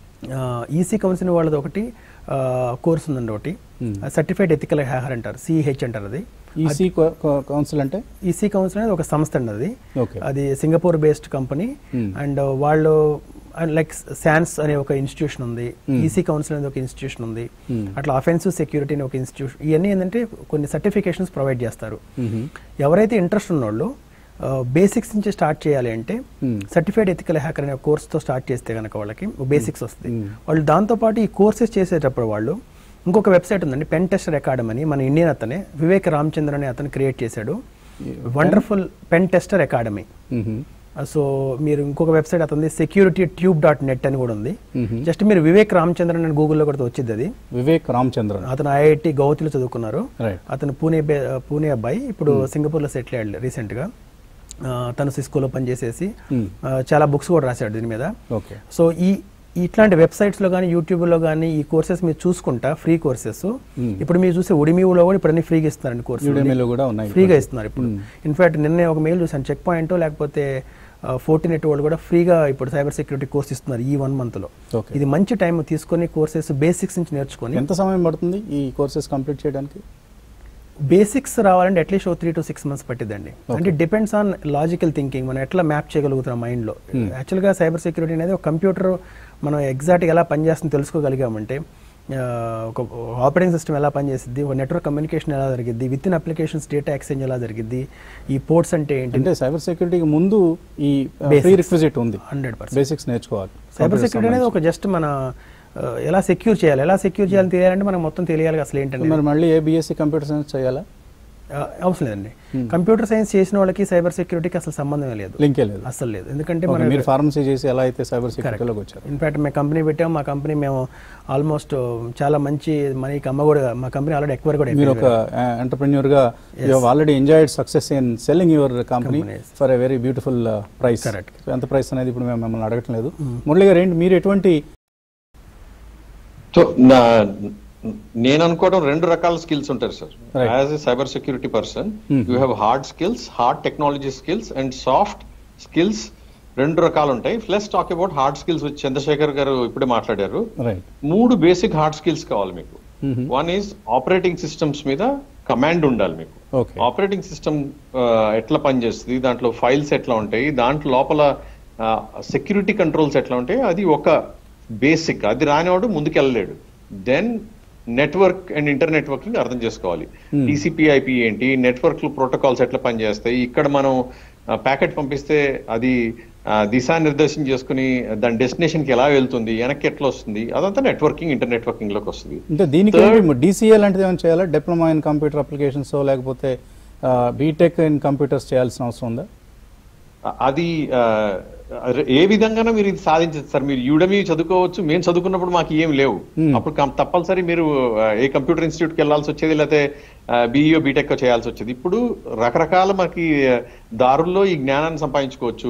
ఈసీ కౌన్సిల్ వాళ్ళది ఒకటి కోర్స్ ఉందండి, ఒకటి సర్టిఫైడ్ ఎథికల్ హ్యాకర్ అంటారు, సిహెచ్ అంటారు. అది ఈసీ కౌన్సిల్ అంటే, ఈసీ కౌన్సిల్ అనేది ఒక సంస్థ అండి. అది అది సింగపూర్ బేస్డ్ కంపెనీ. అండ్ వాళ్ళు లైక్ శాన్స్ అనే ఒక ఇన్స్టిట్యూషన్ ఉంది, ఈసీ కౌన్సిల్ అనేది ఒక ఇన్స్టిట్యూషన్ ఉంది, అట్లా అఫెన్సివ్ సెక్యూరిటీ అనే ఒక ఇన్స్టిట్యూషన్. ఇవన్నీ ఏంటంటే కొన్ని సర్టిఫికేషన్స్ ప్రొవైడ్ చేస్తారు. ఎవరైతే ఇంట్రెస్ట్ ఉన్నోళ్ళు బేసిక్స్ నుంచి స్టార్ట్ చేయాలి అంటే సర్టిఫైడ్ ఎథికల్ హ్యాకర్ అనే కోర్స్తో స్టార్ట్ చేస్తే కనుక వాళ్ళకి బేసిక్స్ వస్తుంది. వాళ్ళు దాంతోపాటు ఈ కోర్సెస్ చేసేటప్పుడు వాళ్ళు ఇంకొక వెబ్సైట్ ఉందండి, పెన్ టెస్టర్ అకాడమీ అని, మన ఇండియన్ అతనే వివేక్ రామచంద్రన్ అనే అతను క్రియేట్ చేశాడు. Wonderful pen tester academy. So మీరు ఇంకొక వెబ్సైట్ అతని సెక్యూరిటీ ట్యూబ్ డాట్ నెట్ అని కూడా ఉంది. జస్ట్ మీరు వివేక్ రామచంద్రన్ అని గూగుల్లో కూడా వచ్చింది. అది వివేక్ రామచంద్రన్, అతను ఐఐటి గౌహతిలో చదువుకున్నారు. అతను పూణే పూణే అబ్బాయి, ఇప్పుడు సింగపూర్లో సెటిల్ అయ్యాడు రీసెంట్ గా. తను సిస్కోలో పనిచేసేసి చాలా బుక్స్ కూడా రాశాడు దీని మీద. సో ఈ ఇట్లాంటి వెబ్సైట్స్లో కానీ యూట్యూబ్లో కానీ ఈ కోర్సెస్ మీరు చూసుకుంటా ఫ్రీ కోర్సెస్. ఇప్పుడు మీరు చూసే ఉడిమీలో కూడా ఇప్పుడు అన్ని ఫ్రీగా ఇస్తున్నారండి కోర్సెస్, ఫ్రీగా ఇస్తున్నారు ఇప్పుడు. ఇన్ఫాక్ట్ నిన్నే ఒక మెయిల్ చూసాను, చెక్ పాయింట్ లేకపోతే ఫోర్టీనెట్ వాళ్ళు కూడా ఫ్రీగా ఇప్పుడు సైబర్ సెక్యూరిటీ కోర్స్ ఇస్తున్నారు ఈ వన్ మంత్లో. Okay. ఇది మంచి టైం తీసుకొని కోర్సెస్ బేసిక్స్ నుంచి నేర్చుకొని. ఎంత సమయం పడుతుంది ఈ కోర్సెస్ కంప్లీట్ చేయడానికి? బేసిక్స్ రావాలంటే అట్లీస్ట్ ఓ త్రీ టు సిక్స్ మంత్స్ పట్టిద్దండి. అంటే డిపెండ్స్ ఆన్ లాజికల్ థింకింగ్, మనం ఎట్లా మ్యాప్ చేయగలుగుతాం మైండ్లో. యాక్చువల్గా సైబర్ సెక్యూరిటీ అనేది ఒక కంప్యూటర్ మనం ఎగ్జాక్ట్గా ఎలా పనిచేస్తుందో తెలుసుకోగలిగామంటే, ఒక ఆపరేటింగ్ సిస్టమ్ ఎలా పనిచేస్తుంది, ఒక నెట్వర్క్ కమ్యూనికేషన్ ఎలా జరిగింది, with in applications data exchange ఎలా జరిగింది, ఈ పోర్ట్స్ అంటే ఏంటి. అంటే సైబర్ సెక్యూరిటీకి ముందు ఈ ప్రీ రిక్విజిట్ ఉంది, హండ్రెడ్ పర్సెంట్ బేసిక్స్ నేర్చుకోవాలి. సైబర్ సెక్యూరిటీ అనేది ఒక జస్ట్ మన ఎలా సెక్యూర్ చేయాలి, ఎలా సెక్యూర్ చేయాలని తెలియాలంటే మనకు మొత్తం తెలియాలి అసలు ఏంటంటే. మరి మళ్ళీ ఏ బీఎస్సీ కంప్యూటర్ సైన్స్ చేయాలా? అవసరం లేదండి. కంప్యూటర్ సైన్స్ చేసిన వాళ్ళకి సైబర్ సెక్యూరిటీకి అసలు సంబంధమే లేదు, లింకే లేదు, అసలు లేదు. ఎందుకంటే Okay, మీరు ఫార్మసీ చేసి ఎలా అయితే సైబర్ సెక్యూరిటీలోకి వచ్చారు. ఇన్ఫాక్ట్ మేము కంపెనీ పెట్టాం, మా కంపెనీ మేము ఆల్మోస్ట్ చాలా మంచి మనీకి అమ్మ కూడా, మా కంపెనీ ఆల్రెడీ ఎక్కువ కూడా. మీరు ఒక ఎంటర్ప్రెన్యూర్ గా you have already enjoyed success in selling your company for a very beautiful price. Correct. ఎంత ప్రైస్ అనేది ఇప్పుడు మేము మిమ్మల్ని అడగటం లేదు. మురళి గారు ఏంటి, మీరు ఎటువంటి? సో నేను అనుకోవడం రెండు రకాల స్కిల్స్ ఉంటారు sir. As a cyber security person you have hard skills, hard technology skills and soft skills, రెండు రకాలు ఉంటాయి. Plus talk about hard skills with Chandrasekhar గారు ఇప్పుడే మాట్లాడారు. మూడు బేసిక్ హార్డ్ స్కిల్స్ కావాలి మీకు. వన్ ఈజ్ ఆపరేటింగ్ సిస్టమ్స్ మీద కమాండ్ ఉండాలి మీకు. ఆపరేటింగ్ సిస్టమ్ ఎట్లా పనిచేస్తుంది, దాంట్లో ఫైల్స్ ఎట్లా ఉంటాయి, దాంట్లో లోపల సెక్యూరిటీ కంట్రోల్స్ ఎట్లా ఉంటాయి, అది ఒక బేసిక్. అది రానివాడు ముందుకెళ్ళలేడు. Then network and inter networking అర్థం చేసుకోవాలి. టీసీపీ ఐపీ ఏంటి, నెట్వర్క్ ప్రోటోకాల్స్ ఎట్లా పనిచేస్తాయి, ఇక్కడ మనం ప్యాకెట్ పంపిస్తే అది దిశానిర్దేశం చేసుకుని దాని డెస్టినేషన్ కి ఎలా వెళ్తుంది, వెనక్కి ఎట్లా వస్తుంది, అదంతా నెట్వర్కింగ్ ఇంటర్ నెట్వర్కింగ్ లోకి వస్తుంది. అంటే దీనికి డీసీఏ లాంటిది ఏమైనా చేయాలా? డిప్లొమా ఇన్ కంప్యూటర్ అప్లికేషన్స్ లేకపోతే బీటెక్ ఇన్ కంప్యూటర్స్ చేయాల్సిన అవసరం ఉందా? అది ఏ విధంగా మీరు ఇది సాధించచ్చు సార్. మీరు యూడమీ చదువుకోవచ్చు, మేము చదువుకున్నప్పుడు మాకు ఏం లేవు. అప్పుడు తప్పనిసరి మీరు ఏ కంప్యూటర్ ఇన్స్టిట్యూట్కి వెళ్ళాల్సి వచ్చేది, లేకపోతే బీఈఓ బీటెక్ చేయాల్సి వచ్చేది. ఇప్పుడు రకరకాల మనకి దారుల్లో ఈ జ్ఞానాన్ని సంపాదించుకోవచ్చు.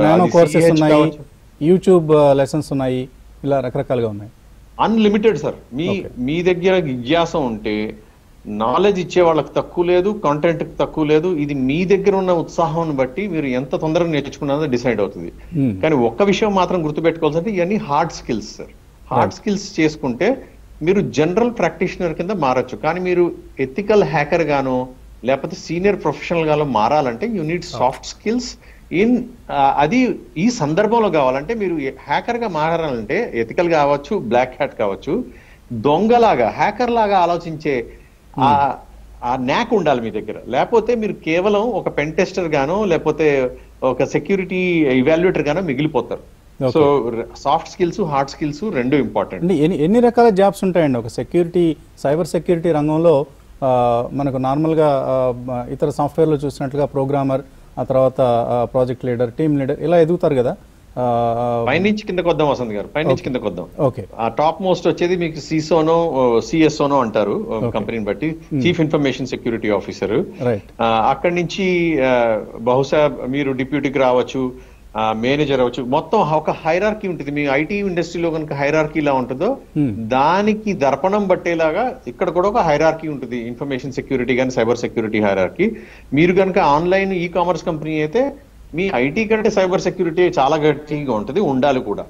యూట్యూబ్ లెసన్స్ ఉన్నాయి, ఇలా రకరకాలుగా ఉన్నాయి. Unlimited sir. మీ మీ దగ్గర జిజ్ఞాస ఉంటే నాలెడ్జ్ ఇచ్చే వాళ్ళకి తక్కువ లేదు, కంటెంట్ తక్కువ లేదు. ఇది మీ దగ్గర ఉన్న ఉత్సాహం బట్టి మీరు ఎంత తొందరగా నేర్చుకున్నారో డిసైడ్ అవుతుంది. కానీ ఒక్క విషయం మాత్రం గుర్తుపెట్టుకోవాల్సింది, ఇవన్నీ hard skills sir. Hard skills చేసుకుంటే మీరు జనరల్ ప్రాక్టీషనర్ కింద మారచ్చు. కానీ మీరు ఎథికల్ హ్యాకర్ గానో లేకపోతే సీనియర్ ప్రొఫెషనల్ గానో మారాలంటే you need soft skills. In అది ఈ సందర్భంలో కావాలంటే మీరు హ్యాకర్ గా మారాలంటే ఎథికల్ కావచ్చు, బ్లాక్ హ్యాట్ కావచ్చు, దొంగలాగా హ్యాకర్ లాగా ఆలోచించే ఆ న్యాక్ ఉండాలి మీ దగ్గర. లేకపోతే మీరు కేవలం ఒక పెన్ టెస్టర్ గానో లేకపోతే ఒక సెక్యూరిటీ ఇవాల్యుయేటర్ గానో మిగిలిపోతారు. So soft skills, hard skills రెండు ఇంపార్టెంట్. ఎన్ని ఎన్ని రకాల జాబ్స్ ఉంటాయండి ఒక సెక్యూరిటీ, సైబర్ సెక్యూరిటీ రంగంలో? మనకు నార్మల్గా ఇతర సాఫ్ట్వేర్లో చూసినట్లుగా ప్రోగ్రామర్, ఆ తర్వాత ప్రాజెక్ట్ లీడర్, టీమ్ లీడర్ ఇలా ఎదుగుతారు కదా. పైనుంచి కిందకు వద్దాం వసంత్ గారు, పైనుంచి కిందకు వద్దాం. ఓకే. ఆ టాప్ మోస్ట్ వచ్చేది మీకు సిసోనో సిఎస్ఓనో అంటారు కంపెనీని బట్టి, చీఫ్ ఇన్ఫర్మేషన్ సెక్యూరిటీ ఆఫీసర్. అక్కడి నుంచి బహుశా మీరు డిప్యూటీకి రావచ్చు, మేనేజర్ అవ్వచ్చు. మొత్తం ఒక హైరార్కీ ఉంటుంది. మీ ఐటీ ఇండస్ట్రీలో కనుక హైరార్కీ ఇలా ఉంటుందో దానికి దర్పణం బట్టేలాగా ఇక్కడ కూడా ఒక హైరార్కీ ఉంటుంది. ఇన్ఫర్మేషన్ సెక్యూరిటీ కానీ సైబర్ సెక్యూరిటీ హైరార్కీ. మీరు కనుక ఆన్లైన్ ఈ కామర్స్ కంపెనీ అయితే మీ ఐటీ కంటే సైబర్ సెక్యూరిటీ చాలా గట్టిగా ఉంటుంది, ఉండాలి కూడా.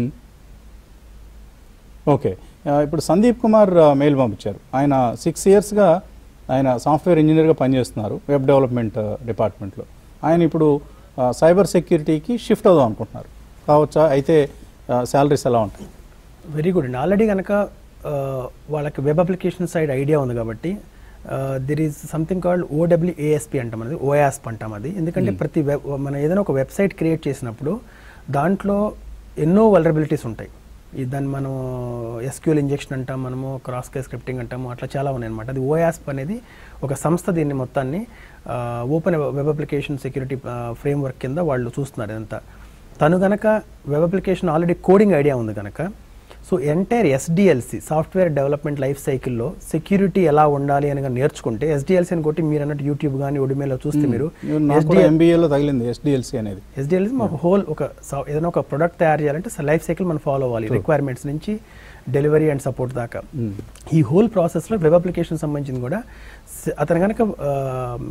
ఓకే. ఇప్పుడు సందీప్ కుమార్ మెయిల్ పంపించారు. ఆయన సిక్స్ ఇయర్స్గా ఆయన సాఫ్ట్వేర్ ఇంజనీర్గా పనిచేస్తున్నారు వెబ్ డెవలప్మెంట్ డిపార్ట్మెంట్లో. ఆయన ఇప్పుడు సైబర్ సెక్యూరిటీకి షిఫ్ట్ అవుదాం అనుకుంటున్నారు కావచ్చా? అయితే శాలరీస్ ఎలా ఉంటాయి? వెరీ గుడ్ అండి. ఆల్రెడీ కనుక వాళ్ళకి వెబ్ అప్లికేషన్ సైడ్ ఐడియా ఉంది కాబట్టి there is something called OWASP అంటాం, అది ఓయాస్ప్ అంటాం. అది ఎందుకంటే ప్రతి వెబ్ మనం ఏదైనా ఒక వెబ్సైట్ క్రియేట్ చేసినప్పుడు దాంట్లో ఎన్నో వల్నరబిలిటీస్ ఉంటాయి. దాన్ని మనం ఎస్క్యూఎల్ ఇంజెక్షన్ అంటాం, మనము క్రాస్ కేస్ స్క్రిప్టింగ్ అంటాము, అట్లా చాలా ఉన్నాయి అనమాట. అది ఓయాస్ప్ అనేది ఒక సంస్థ దీన్ని మొత్తాన్ని open web application security framework కింద వాళ్ళు చూస్తున్నారు ఇదంతా. తను కనుక web application already coding idea ఉంది కనుక, so entire SDLC software development life సైకిల్లో సెక్యూరిటీ ఎలా ఉండాలి అని నేర్చుకుంటే, ఎస్డిఎల్సి అని కొట్టి మీరు అన్నట్టు యూట్యూబ్ కానీ ఒడిమేలో చూస్తే మీరు ఎంబీఏలో తగిలింది ఎస్డిఎల్సి అనేది. ఎస్డిఎల్సి మాకు హోల్ ఒక ఏదైనా ఒక ప్రొడక్ట్ తయారు చేయాలంటే లైఫ్ సైకిల్ మనం ఫాలో అవ్వాలి, రిక్వైర్మెంట్స్ నుంచి డెలివరీ అండ్ సపోర్ట్ దాకా. ఈ హోల్ ప్రాసెస్లో వెబ్ అప్లికేషన్ సంబంధించింది కూడా అతను కనుక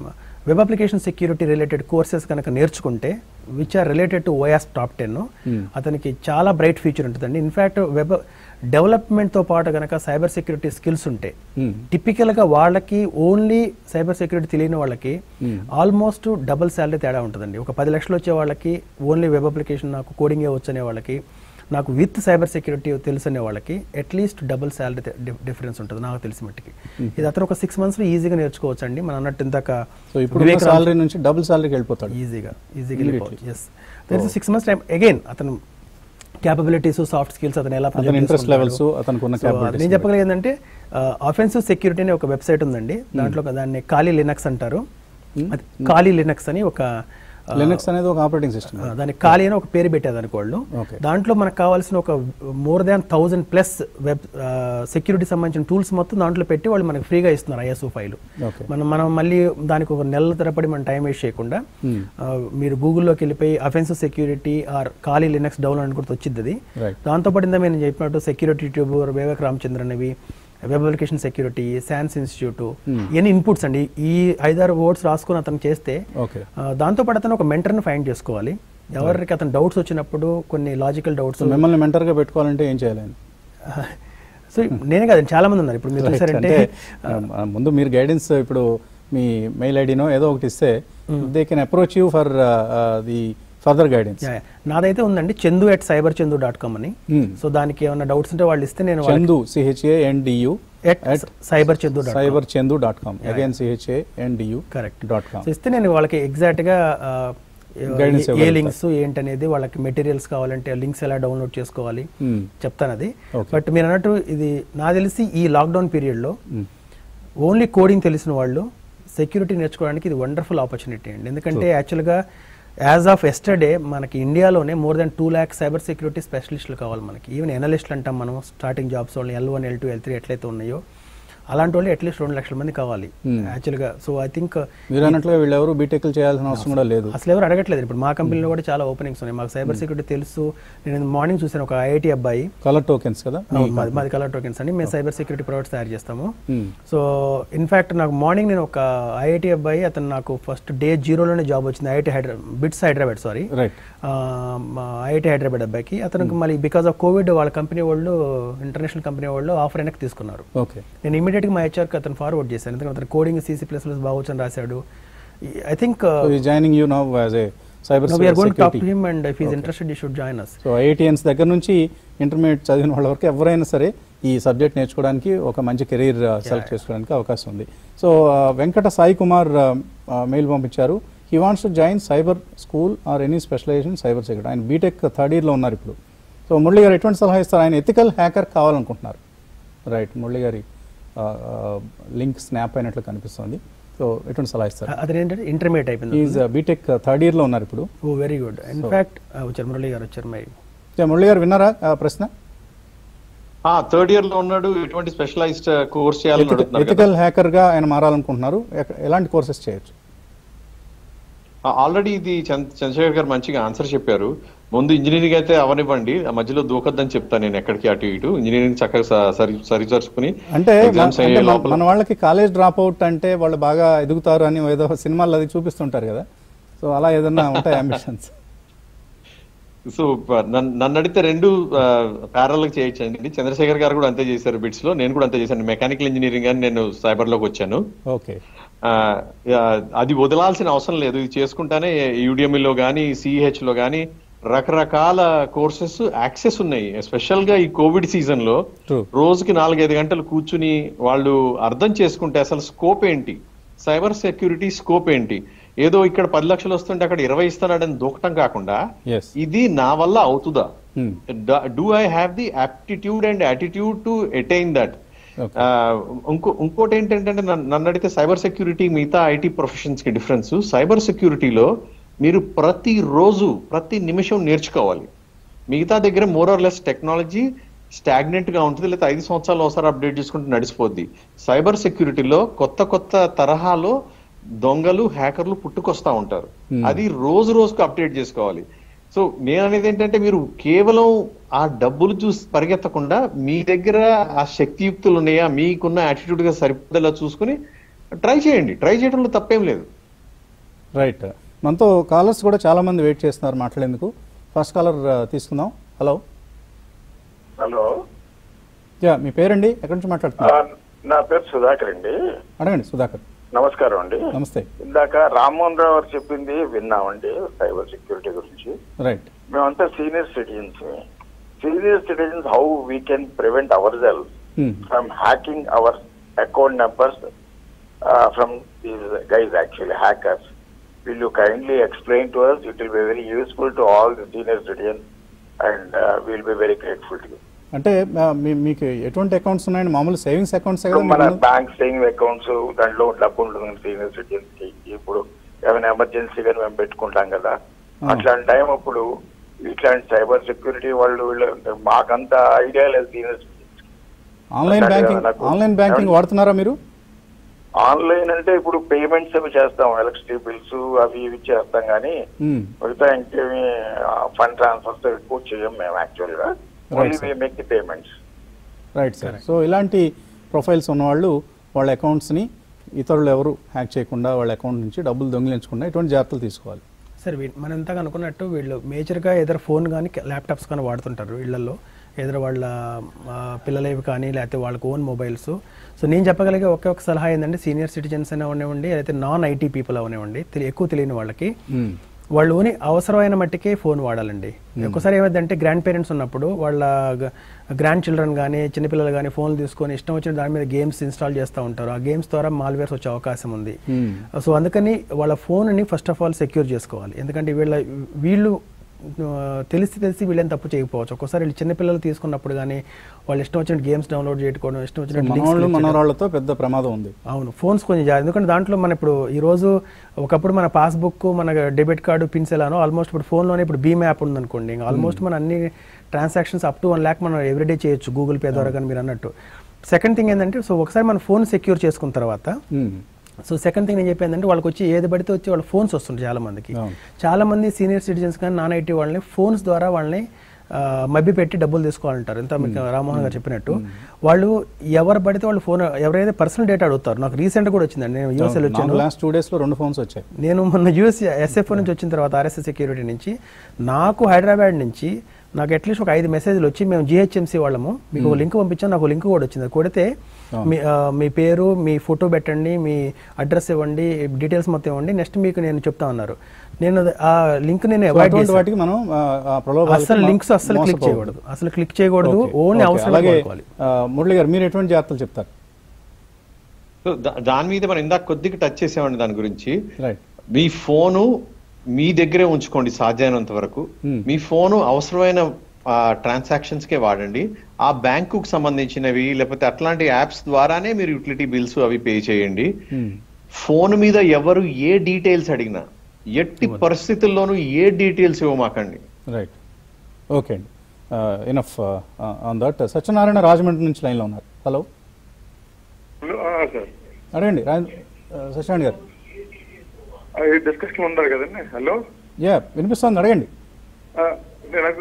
web application security related courses కనుక నేర్చుకుంటే which are related to OS top ten అతనికి చాలా బ్రైట్ ఫ్యూచర్ ఉంటుందండి. ఇన్ఫ్యాక్ట్ వెబ్ డెవలప్మెంట్తో పాటు కనుక సైబర్ సెక్యూరిటీ స్కిల్స్ ఉంటే టిపికల్గా వాళ్ళకి ఓన్లీ సైబర్ సెక్యూరిటీ తెలియని వాళ్ళకి ఆల్మోస్ట్ డబుల్ శాలరీ తేడా ఉంటుందండి. ఒక పది లక్షలు వచ్చే వాళ్ళకి ఓన్లీ వెబ్ అప్లికేషన్ నాకు కోడింగే వచ్చు అనే వాళ్ళకి, నాకు విత్ సైబర్ సెక్యూరిటీ తెలుసు అనే వాళ్ళకి అట్లీస్ట్ డబుల్ శాలరీ డిఫరెన్స్ ఉంటుంది నాకు తెలిసి మట్టికి. ఇది అతను ఒక సిక్స్ మంత్స్లో ఈజీగా నేర్చుకోవచ్చు అండి. మనం అన్నట్టు ఇందాక సాలరీ నుంచి డబుల్ సాలరీకి వెళ్ళిపోతాడు ఈజీగా ఈజీగా వెళ్ళిపోవచ్చు. Yes there is six months time again అతను క్యాపబిలిటీస్ సాఫ్ట్ స్కిల్స్ అతను ఎలా ఇంట్రెస్ట్ లెవెల్స్ నేను చెప్పగలిగేది ఏంటంటే ఆఫెన్సివ్ సెక్యూరిటీ అనే ఒక వెబ్సైట్ ఉందండి. దాంట్లో దాన్ని ఖాళీ లినక్స్ అంటారు. అది ఖాళీ లినక్స్ అని ఒక లినక్స్ అనేది ఒక ఆపరేటింగ్ సిస్టమ్, దానికి ఖాళీ అని ఒక పేరు పెట్టేది అనుకోళ్ళు. దాంట్లో మనకు కావాల్సిన ఒక more than thousand plus web security సంబంధించిన టూల్స్ మొత్తం దాంట్లో పెట్టి వాళ్ళు మనకి ఫ్రీగా ఇస్తున్నారు ఐఎస్ఓ ఫైల్. మనం మనం మళ్ళీ దానికి ఒక నెలల తరబడి మనం టైం వేస్ట్ చేయకుండా మీరు గూగుల్లోకి వెళ్ళిపోయి offensive security or Kali Linux download కూడా వచ్చింది అది. దాంతోపాటు ఇందా నేను చెప్పినట్టు సెక్యూరిటీ ట్యూబర్, వివేక్ రామచంద్రన్ అవి, web application security, SANS institute, ఇవన్నీ ఇన్పుట్స్ అండి. ఈ ఐదారు వర్డ్స్ రాసుకుని అతను చేస్తే దాంతోపాటు అతను ఒక మెంటర్ని ఫైండ్ చేసుకోవాలి. ఎవరికి అతను డౌట్స్ వచ్చినప్పుడు కొన్ని లాజికల్ డౌట్స్. మిమ్మల్ని మెంటర్గా పెట్టుకోవాలంటే ఏం చేయాలి? సో నేనే కాదండి, చాలా మంది ఉన్నారు. ఇప్పుడు మీరు చూసారంటే ముందు మీరు గైడెన్స్ ఇప్పుడు మీ మెయిల్ ఐడినో ఏదో ఒకటి ఇస్తే they can approach you for the further guidance. నాదైతే ఉందండి Chandu at cyber Chandu dot com అని. సో దానికి ఏమైనా డౌట్స్ ఉంటే వాళ్ళు ఇస్తే నేను Chandu CHANDU at cyber Chandu cyber Chandu dot com again CHANDU correct dot com ఇస్తే నేను వాళ్ళకి ఎగ్జాక్ట్ గా ఏ లింక్స్ ఏంటనేది, వాళ్ళకి మెటీరియల్స్ కావాలంటే లింక్స్ ఎలా డౌన్లోడ్ చేసుకోవాలి చెప్తాను అది. బట్ మీరు అన్నట్టు ఇది నాకు తెలిసి ఈ లాక్డౌన్ పీరియడ్ లో ఓన్లీ కోడింగ్ తెలిసిన వాళ్ళు సెక్యూరిటీ నేర్చుకోవడానికి ఇది వండర్ఫుల్ ఆపర్చునిటీ అండి. ఎందుకంటే యాక్చువల్గా యాజ్ ఆఫ్ ఎస్టర్డే మనకి ఇండియాలోనే more than two lakh cyber security స్పెషలిస్టులు కావాలి మనకి. ఈవెన్ ఎనలిస్టులు అంటాం మనం, స్టార్టింగ్ జాబ్స్ వాళ్ళు L one L two L three ఎట్లయితే ఉన్నాయో అలాంటి వాళ్ళు అట్లీస్ట్ రెండు లక్షల మంది కావాలి యాక్చువల్గా. సో ఐ థింక్ మీరు అన్నట్లుగా వీళ్ళు ఎవరు బీటెక్లు చేయాల్సిన అవసరం కూడా లేదు, అసలు ఎవరు అడగట్లేదు. ఇప్పుడు మా కంపెనీలో కూడా చాలా ఓపెనింగ్స్ ఉన్నాయి. మాకు సైబర్ సెక్యూరిటీ తెలుసు. నేను మార్నింగ్ చూసాను ఒక ఐఐటి అబ్బాయి, కలర్ టోకెన్స్ కదా మాది కలర్ టోకెన్స్ అండి, మేము సైబర్ సెక్యూరిటీ ప్రొడక్ట్స్ తయారు చేస్తాము. సో ఇన్ఫాక్ట్ నాకు మార్నింగ్ నేను ఒక ఐఐటి అబ్బాయి, అతను నాకు ఫస్ట్ డే జీరోలోనే జాబ్ వచ్చింది IIT Hyderabad BITS Hyderabad sorry IIT Hyderabad అబ్బాయికి. అతనికి మళ్ళీ బికాస్ ఆఫ్ కోవిడ్ వాళ్ళ కంపెనీ వాళ్ళు ఇంటర్నేషనల్ కంపెనీ వాళ్ళు ఆఫర్ వెనక్కి తీసుకున్నారు. నేను ఇమీడియట్ గా మా హెచ్ఆర్ కి అతను ఫార్వర్డ్ చేశాను, ఎందుకంటే అతను కోడింగ్ సిసి ప్లస్ ప్లస్ బాగా రాశాడు. I think joining you now as a cyber we are going to talk to him and if he is interested he should join us. సో ఐఐటిఎన్స్ దగ్గర నుంచి ఇంటర్మీడియట్ చదివిన వాళ్ళ వరకు ఎవరైనా సరే ఈ సబ్జెక్ట్ నేర్చుకోవడానికి ఒక మంచి కెరీర్ సెలెక్ట్ చేసుకోవడానికి అవకాశం ఉంది. సో వెంకట సాయి కుమార్ మెయిల్ పంపించారు. He wants to join cyber school or any specialization cyber security. ఆయన బీటెక్ థర్డ్ ఇయర్లో ఉన్నారు ఇప్పుడు. సో మురళి గారు ఎటువంటి సలహా ఇస్తారు? ఆయన ఎథికల్ హ్యాకర్ కావాలనుకుంటున్నారు. రైట్, మురళి గారి లింక్ స్నాప్ అయినట్లు కనిపిస్తుంది. సో ఎటువంటి సలహా ఇస్తారు? అదేంటంటే ఇంటర్మీడియట్ అయిపోయింది, ఈజ్ బీటెక్ థర్డ్ ఇయర్లో ఉన్నారు ఇప్పుడు. ఓ వెరీ గుడ్. ఇన్ఫాక్ట్ వచ్చారు మురళి గారు వచ్చారు. మై మురళి గారు విన్నారా ప్రశ్న? థర్డ్ ఇయర్ లో ఉన్నాడు, ఎటువంటి స్పెషలైజ్డ్ కోర్స్ చేయాలని అడుగుతున్నారు. ఎథికల్ హ్యాకర్ గా ఆయన మారాలనుకుంటున్నారు, ఎలాంటి కోర్సెస్ చేయొచ్చు? ఆల్రెడీ ఇది చంద్రశేఖర్ గారు మంచిగా ఆన్సర్ చెప్పారు. ముందు ఇంజనీరింగ్ అయితే అవనివ్వండి, ఆ మధ్యలో దూకొద్దని చెప్తాను నేను ఎక్కడికి అటు ఇటు. ఇంజనీరింగ్ చక్కగా సరిచర్చుకుని అంటే మన వాళ్ళకి కాలేజ్ డ్రాప్ అవుట్ అంటే వాళ్ళు బాగా ఎదుగుతారు అని ఏదో సినిమాల్లో అది చూపిస్తుంటారు కదా. సో అలా ఏదన్నా ఉంటాయి అంబిషన్స్? సో నన్ను అడిగితే రెండు ప్యారల్ చేయొచ్చండి. చంద్రశేఖర్ గారు కూడా అంతే చేశారు బిట్స్ లో, నేను కూడా అంతే చేశాను. మెకానికల్ ఇంజనీరింగ్ అని నేను సైబర్ లోకి వచ్చాను. ఓకే, అది వదలాల్సిన అవసరం లేదు, ఇది చేసుకుంటానే యూడిఎంఈలో కానీ సిహెచ్ లో కానీ రకరకాల కోర్సెస్ యాక్సెస్ ఉన్నాయి. స్పెషల్ గా ఈ కోవిడ్ సీజన్ లో రోజుకి నాలుగైదు గంటలు కూర్చుని వాళ్ళు అర్థం చేసుకుంటే అసలు స్కోప్ ఏంటి, సైబర్ సెక్యూరిటీ స్కోప్ ఏంటి, ఏదో ఇక్కడ పది లక్షలు వస్తుంటే అక్కడ ఇరవై ఇస్తున్నాడని దూకటం కాకుండా ఇది నా వల్ల అవుతుందా, do I have the aptitude and attitude to attain that. ఇంకో ఇంకోటి ఏంటంటే నన్ను అడిగితే సైబర్ సెక్యూరిటీ మిగతా ఐటీ ప్రొఫెషన్స్ కి డిఫరెన్స్, సైబర్ సెక్యూరిటీలో మీరు ప్రతి రోజు ప్రతి నిమిషం నేర్చుకోవాలి. మిగతా దగ్గర more or less technology stagnant గా ఉంటుంది, లేదా ఐదు సంవత్సరాలు ఒకసారి అప్డేట్ చేసుకుంటూ నడిచిపోద్ది. సైబర్ సెక్యూరిటీలో కొత్త కొత్త తరహాలో దొంగలు హ్యాకర్లు పుట్టుకొస్తా ఉంటారు, అది రోజు రోజుకు అప్డేట్ చేసుకోవాలి. సో నేను అనేది ఏంటంటే మీరు కేవలం ఆ డబ్బులు చూసి పరిగెత్తకుండా మీ దగ్గర ఆ శక్తియుక్తులు ఉన్నాయా, మీకున్న యాటిట్యూడ్ గా సరిపోదేలా చూసుకుని ట్రై చేయండి. ట్రై చేయడంలో తప్పేం లేదు. రైట్, మనతో కాలర్స్ కూడా చాలా మంది వెయిట్ చేస్తున్నారు మాట్లాడేందుకు. ఫస్ట్ కాలర్ తీసుకుందాం. హలో హలో, యా మీ పేరండి, ఎక్కడి నుంచి మాట్లాడుతున్నారు? నా పేరు సుధాకర్ అండి. అడగండి సుధాకర్. నమస్కారం అండి. నమస్తే. ఇందాక రామ్మోహన్ రావు గారు చెప్పింది విన్నామండి సైబర్ సెక్యూరిటీ గురించి. రైట్. మేమంతా senior citizens. Senior citizens how we can prevent our cells from hacking our account numbers from these guys, actually hackers. Will you kindly explain to us? It will be very useful to all the senior citizens and uh, we will be very grateful to you. అంటే మీకు ఎటువంటి accounts ఉన్నాయండి? మామూలు savings accounts మన bank saving accounts, దాంట్లో డబ్బు ఉంటుంది senior citizens కి. ఇప్పుడు ఏమైనా ఎమర్జెన్సీ కానీ మేము పెట్టుకుంటాం కదా, అట్లాంటి టైం అప్పుడు ఇట్లాంటి సైబర్ సెక్యూరిటీ వాళ్ళు వీళ్ళు మాకంత ఐడియా లేదు senior citizens. Online banking online banking వాడుతున్నారా మీరు? ఆన్లైన్ అంటే ఇప్పుడు పేమెంట్స్ అవి చేస్తాం, ఎలక్ట్రిసిటీ బిల్స్ అవి ఇవి చేస్తాం, కానీ మిగతా ఇంకేమి ఫండ్ ట్రాన్స్ఫర్స్ ఎక్కువ చేయం మేము యాక్చువల్ గా. Only make the payments. Right sir. So ఇలాంటి ప్రొఫైల్స్ ఉన్నవాళ్ళు వాళ్ళ అకౌంట్స్ని ఇతరులు ఎవరు హ్యాక్ చేయకుండా వాళ్ళ అకౌంట్ నుంచి డబ్బులు దొంగిలించకుండా ఇటువంటి జాగ్రత్తలు తీసుకోవాలి. సార్ మనం ఎంతగా అనుకున్నట్టు వీళ్ళు మేజర్గా ఏదైనా ఫోన్ కానీ ల్యాప్టాప్స్ కానీ వాడుతుంటారు ఇళ్లలో, ఏదో వాళ్ళ పిల్లలేవి కానీ లేకపోతే వాళ్ళకి ఓన్ మొబైల్స్. సో నేను చెప్పగలిగే ఒకే ఒక సలహా ఏంటంటే సీనియర్ సిటిజన్స్ అయినా అవనివ్వండి, లేకపోతే నాన్ ఐటీ పీపుల్ అవనివ్వండి, ఎక్కువ తెలియని వాళ్ళకి వాళ్ళు ఓని అవసరమైన మట్టికే ఫోన్ వాడాలండి. ఒక్కసారి ఏమైందంటే గ్రాండ్ పేరెంట్స్ ఉన్నప్పుడు వాళ్ళ గ్రాండ్ చిల్డ్రన్ కానీ చిన్నపిల్లలు కానీ ఫోన్లు తీసుకొని ఇష్టం వచ్చిన దాని మీద గేమ్స్ ఇన్స్టాల్ చేస్తూ ఉంటారు. ఆ గేమ్స్ ద్వారా మాల్వేర్స్ వచ్చే అవకాశం ఉంది. సో అందుకని వాళ్ళ ఫోన్ని ఫస్ట్ ఆఫ్ ఆల్ సెక్యూర్ చేసుకోవాలి. ఎందుకంటే వీళ్ళ వీళ్ళు తెలిసి తెలిసి వీళ్ళని తప్పు చేయకపోవచ్చు. ఒక్కోసారి వీళ్ళు చిన్నపిల్లలు తీసుకున్నప్పుడు కానీ వాళ్ళు ఇష్టం వచ్చిన గేమ్స్ డౌన్లోడ్ చేసుకోవడం, ఇష్టం వచ్చిన మనోరాళ్ళతో పెద్ద ప్రమాదం ఉంది. అవును, ఫోన్స్ కొంచెం జాగ్రత్త. ఎందుకంటే దాంట్లో మన ఇప్పుడు ఈ రోజు ఒకప్పుడు మన పాస్బుక్, మన డెబిట్ కార్డు, పిన్స్ ఎలానో ఆల్మోస్ట్ ఇప్పుడు ఫోన్లోనే ఇప్పుడు భీమ్ యాప్ ఉందనుకోండి, ఆల్మోస్ట్ మన అన్ని transactions up to one lakh మనం ఎవ్రీడే చేయొచ్చు గూగుల్ పే ద్వారా. కానీ మీరు అన్నట్టు సెకండ్ థింగ్ ఏంటంటే, సో ఒకసారి మన ఫోన్ సెక్యూర్ చేసుకున్న తర్వాత సో సెకండ్ థింగ్ నేను చెప్పేందంటే వాళ్ళకి వచ్చి ఏది పడితే వచ్చి వాళ్ళ ఫోన్స్ వస్తుంటాయి చాలా మందికి. చాలా మంది సీనియర్ సిటిజన్స్ కానీ నాన్ ఐటీ వాళ్ళని ఫోన్స్ ద్వారా వాళ్ళని మభ్య పెట్టి డబ్బులు తీసుకోవాలంటారు. ఎంత మీకు రామ్మోహన్ గారు చెప్పినట్టు వాళ్ళు ఎవరు పడితే వాళ్ళు ఫోన్ ఎవరైతే పర్సనల్ డేటా అడుగుతారు. నాకు రీసెంట్ కూడా వచ్చిందండి, నేను యూఎస్ఏ వచ్చాను, లాస్ట్ టూ డేస్ లో రెండు ఫోన్స్ వచ్చాయి. నేను మొన్న యూఎస్ ఎస్ఎఫ్ నుంచి వచ్చిన తర్వాత ఆర్ఎస్ఎస్ సెక్యూరిటీ నుంచి నాకు హైదరాబాద్ నుంచి నాకు అట్లీస్ట్ ఒక ఐదు మెసేజ్లు వచ్చి మేము జిహెచ్ఎంసీ వాళ్ళము మీకు ఒక లింక్ పంపించాను, నాకు లింక్ కూడా వచ్చింది. కొడితే మీ మీ పేరు, మీ ఫోటో పెట్టండి, మీ అడ్రస్ ఇవ్వండి, డీటెయిల్స్ మొత్తం ఇవ్వండి, నెక్స్ట్ మీకు నేను చెప్తా ఉన్నారు. నేను ఆ లింక్ నేను అవాయిడ్ చేసి వాటికి మనం అసలు లింక్స్ అసలు క్లిక్ చేయకూడదు, అసలు క్లిక్ చేయకూడదు, ఓన్లీ అవసరం. మురళి గారు మీరు ఎటువంటి జాగ్రత్తలు చెప్తారు? దాని మీద మనం ఇందాక కొద్దిగా టచ్ చేసామండి దాని గురించి. మీ ఫోను మీ దగ్గరే ఉంచుకోండి సాధ్యమైనంత వరకు. మీ ఫోను అవసరమైన ట్రాన్సాక్షన్స్ కే వాడండి. ఆ బ్యాంకు సంబంధించినవి లేకపోతే అట్లాంటి యాప్స్ ద్వారానే మీరు యూటిలిటీ బిల్స్ అవి పే చేయండి. ఫోన్ మీద ఎవరు ఏ డీటెయిల్స్ అడిగినా ఎట్టి పరిస్థితుల్లోనూ ఏ డీటెయిల్స్ ఇవ్వమాకండి. రైట్, ఓకే అండి, enough on that. Satyanarayana Rajahmundry నుంచి లైన్లో ఉన్నారు. హలో అడగండి సత్యనారాయణ గారు. డిస్కషన్ ఉన్నారు కదండి. హలో, యా వినిపిస్తుంది, అడగండి. నాకు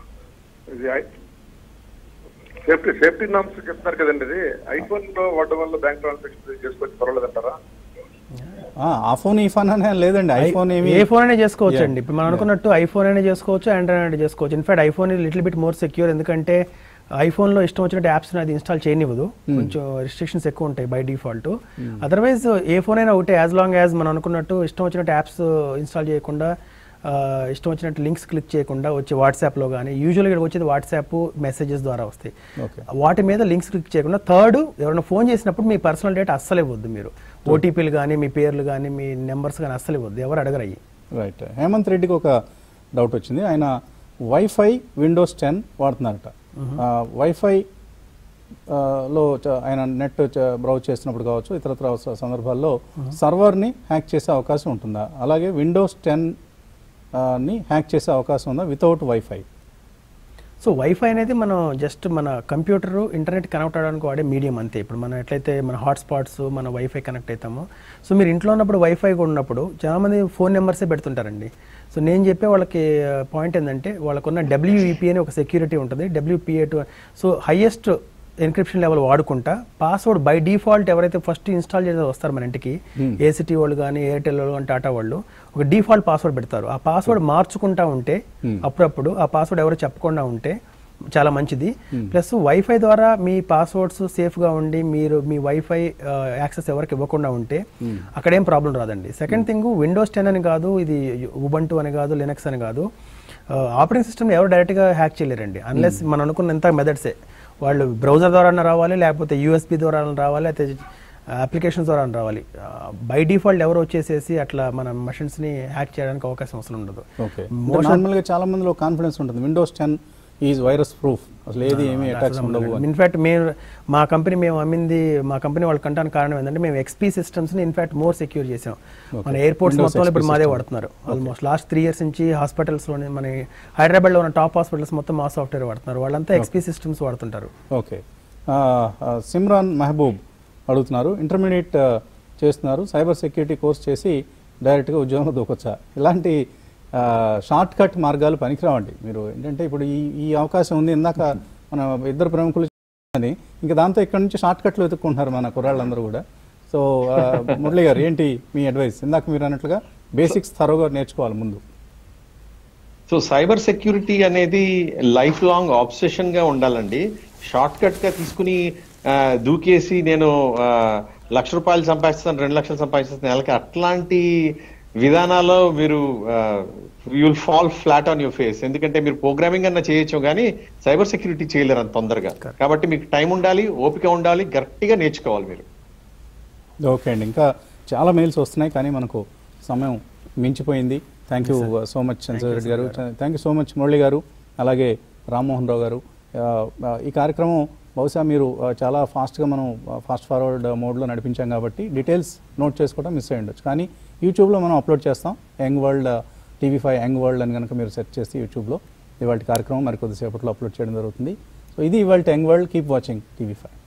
సేఫ్టీ సేఫ్టీ నామ్స్ చెప్తున్నారు కదండి, ఇది ఐఫోన్ లో వాడడం వల్ల బ్యాంక్ ట్రాన్సాక్షన్ చేసుకోవచ్చు, పర్వాలేదంటారా? ఆ ఫోన్ ఈ ఫోన్ అనే లేదండి, ఐఫోన్ ఏ ఫోన్ అయినా చేసుకోవచ్చు అండి. ఇప్పుడు మనం అనుకున్నట్టు ఐఫోన్ అయినా చేసుకోవచ్చు, ఆండ్రాయిడ్ అయినా చేసుకోవచ్చు. In fact iPhone little bit more secure, ఎందుకంటే ఐఫోన్లో ఇష్టం వచ్చినట్టు యాప్స్ అది ఇన్స్టాల్ చేయనివ్వదు, కొంచెం రిస్ట్రిక్షన్స్ ఎక్కువ ఉంటాయి బై డిఫాల్ట్. అదర్వైజ్ ఏ ఫోన్ అయినా ఒకటే, యాజ్ లాంగ్ యాజ్ మనం అనుకున్నట్టు ఇష్టం వచ్చినట్టు యాప్స్ ఇన్స్టాల్ చేయకుండా, ఇష్టం వచ్చినట్టు లింక్స్ క్లిక్ చేయకుండా వచ్చి వాట్సాప్లో కానీ, యూజువల్గా ఇక్కడ వచ్చేది వాట్సాప్ మెసేజెస్ ద్వారా వస్తాయి, వాటి మీద లింక్స్ క్లిక్ చేయకుండా. థర్డ్, ఎవరైనా ఫోన్ చేసినప్పుడు మీ పర్సనల్ డేటా అస్సలు ఇవ్వద్దు. మీరు ఓటీపీలు కానీ, మీ పేర్లు కానీ, మీ నెంబర్స్ కానీ అస్సలు ఇవ్వద్దు, ఎవరు అడగరయ్యి. రైట్. హేమంత్ రెడ్డికి ఒక డౌట్ వచ్చింది. ఆయన వైఫై విండోస్ టెన్ వాడుతున్నారట. వైఫై లో ఆయన నెట్ బ్రౌజ్ చేసినప్పుడు కావచ్చు, ఇతరత్ర సందర్భాల్లో సర్వర్ని హ్యాక్ చేసే అవకాశం ఉంటుందా? అలాగే విండోస్ టెన్ ని హ్యాక్ చేసే అవకాశం ఉందా వితౌట్ వైఫై? సో వైఫై అనేది మనం జస్ట్ మన కంప్యూటర్ ఇంటర్నెట్ కనెక్ట్ అవ్వడానికి వాడే మీడియం అంతే. ఇప్పుడు మనం ఎట్లయితే మన హాట్స్పాట్స్ మన వైఫై కనెక్ట్ అవుతామో, సో మీరు ఇంట్లో ఉన్నప్పుడు వైఫై కూడా ఉన్నప్పుడు చాలామంది ఫోన్ నెంబర్సే పెడుతుంటారండి. సో నేను చెప్పే వాళ్ళకి పాయింట్ ఏంటంటే, వాళ్ళకున్న డబ్ల్యూఈపీ అని ఒక సెక్యూరిటీ ఉంటుంది, WPA two. So highest encryption level వాడుకుంటా పాస్వర్డ్ బై డిఫాల్ట్ ఎవరైతే ఫస్ట్ ఇన్స్టాల్ చేసి వస్తారు మన ఇంటికి ఏసీటీ వాళ్ళు కానీ ఎయిర్టెల్ వాళ్ళు కానీ టాటా వాళ్ళు ఒక డిఫాల్ట్ పాస్వర్డ్ పెడతారు. ఆ పాస్వర్డ్ మార్చుకుంటా ఉంటే అప్పుడప్పుడు ఆ పాస్వర్డ్ ఎవరు చెప్పకుండా ఉంటే చాలా మంచిది. ప్లస్ వైఫై ద్వారా మీ పాస్వర్డ్స్ సేఫ్గా ఉండి మీరు మీ వైఫై యాక్సెస్ ఎవరికి ఇవ్వకుండా ఉంటే అక్కడేం ప్రాబ్లం రాదండి. సెకండ్ థింగ్ విండోస్ టెన్ అని కాదు, ఇది ఉబంటు అని కాదు, లినక్స్ అని కాదు, ఆపరేటింగ్ సిస్టమ్ ఎవరు డైరెక్ట్గా హ్యాక్ చేయలేరండి అన్లెస్ మనం అనుకున్నంత మెథడ్సే. వాళ్ళు బ్రౌజర్ ద్వారా రావాలి, లేకపోతే యూఎస్బీ ద్వారా రావాలి, అయితే అప్లికేషన్స్ ద్వారా రావాలి. బై డిఫాల్ట్ ఎవరు వచ్చేసేసి అట్లా మన మషిన్స్ని హ్యాక్ చేయడానికి అవకాశం అవసరం ఉండదు. నార్మల్గా చాలా మందిలో కాన్ఫిడెన్స్ ఉంటుంది Windows ten is virus proof, అసలు ఏది ఏమీ అటాక్స్ ఉండవు. ఇన్ఫాక్ట్ మేము మా కంపెనీ మేము అమ్మింది మా కంపెనీ వాళ్ళు కంటానికి కారణం ఏంటంటే మేము ఎక్స్పీ సిస్టమ్స్ని ఇన్ఫాక్ట్ మోర్ సెక్యూర్ చేసాం. మన ఎయిర్పోర్ట్స్ మొత్తం ఇప్పుడు మాదే వాడుతున్నారు. ఆల్మోస్ట్ లాస్ట్ త్రీ ఇయర్స్ నుంచి హాస్పిటల్స్లోనే మన హైదరాబాద్లో ఉన్న టాప్ హాస్పిటల్స్ మొత్తం మా సాఫ్ట్వేర్ వాడుతున్నారు. వాళ్ళంతా ఎక్స్పీ సిస్టమ్స్ వాడుతుంటారు. ఓకే, సిమ్రాన్ మెహబూబ్ అడుగుతున్నారు, ఇంటర్మీడియట్ చేస్తున్నారు, సైబర్ సెక్యూరిటీ కోర్స్ చేసి డైరెక్ట్గా ఉద్యోగంలో దూకొచ్చా? ఇలాంటి షార్ట్ కట్ మార్గాలు పనికిరావండి. మీరు ఏంటంటే ఇప్పుడు ఈ ఈ అవకాశం ఉంది, ఇందాక మన ఇద్దరు ప్రముఖులు అని ఇంకా దాంతో ఇక్కడ నుంచి షార్ట్ కట్లు వెతుక్కుంటున్నారు మన కుర్రాళ్ళందరూ కూడా. సో మురళి గారు ఏంటి మీ అడ్వైస్? ఇందాక మీరు అన్నట్లుగా బేసిక్స్ థరోగా నేర్చుకోవాలి ముందు. సో సైబర్ సెక్యూరిటీ అనేది లైఫ్ లాంగ్ ఆబ్సెషన్ గా ఉండాలండి. షార్ట్ కట్ గా తీసుకుని దూకేసి నేను లక్ష రూపాయలు సంపాదిస్తాను, రెండు లక్షలు సంపాదిస్తాను నెలకి, అట్లాంటి విధానాల్లో మీరు you'll fall flat on your face. ఎందుకంటే మీరు ప్రోగ్రామింగ్ అన్న చేయొచ్చు కానీ సైబర్ సెక్యూరిటీ చేయలేరు అంత తొందరగా. కాబట్టి మీకు టైం ఉండాలి, ఓపిక ఉండాలి, గట్టిగా నేర్చుకోవాలి మీరు. ఓకే అండి, ఇంకా చాలా మెయిల్స్ వస్తున్నాయి కానీ మనకు సమయం మించిపోయింది. Thank you so much Chandrasekhar Reddy గారు, thank you so much Murali గారు, అలాగే రామ్మోహన్ రావు గారు. ఈ కార్యక్రమం బహుశా మీరు చాలా ఫాస్ట్గా మనం ఫాస్ట్ ఫార్వర్డ్ మోడ్లో నడిపించాం కాబట్టి డీటెయిల్స్ నోట్ చేసుకోవడం మిస్ అయ్యి ఉండొచ్చు. కానీ యూట్యూబ్లో మనం అప్లోడ్ చేస్తాం, young world TV five young world అని కనుక మీరు సెర్చ్ చేసి యూట్యూబ్లో ఇవాళ కార్యక్రమం మరి కొద్దిసేపట్లో అప్లోడ్ చేయడం జరుగుతుంది. సో ఇది ఇవాళ young world. Keep watching TV five.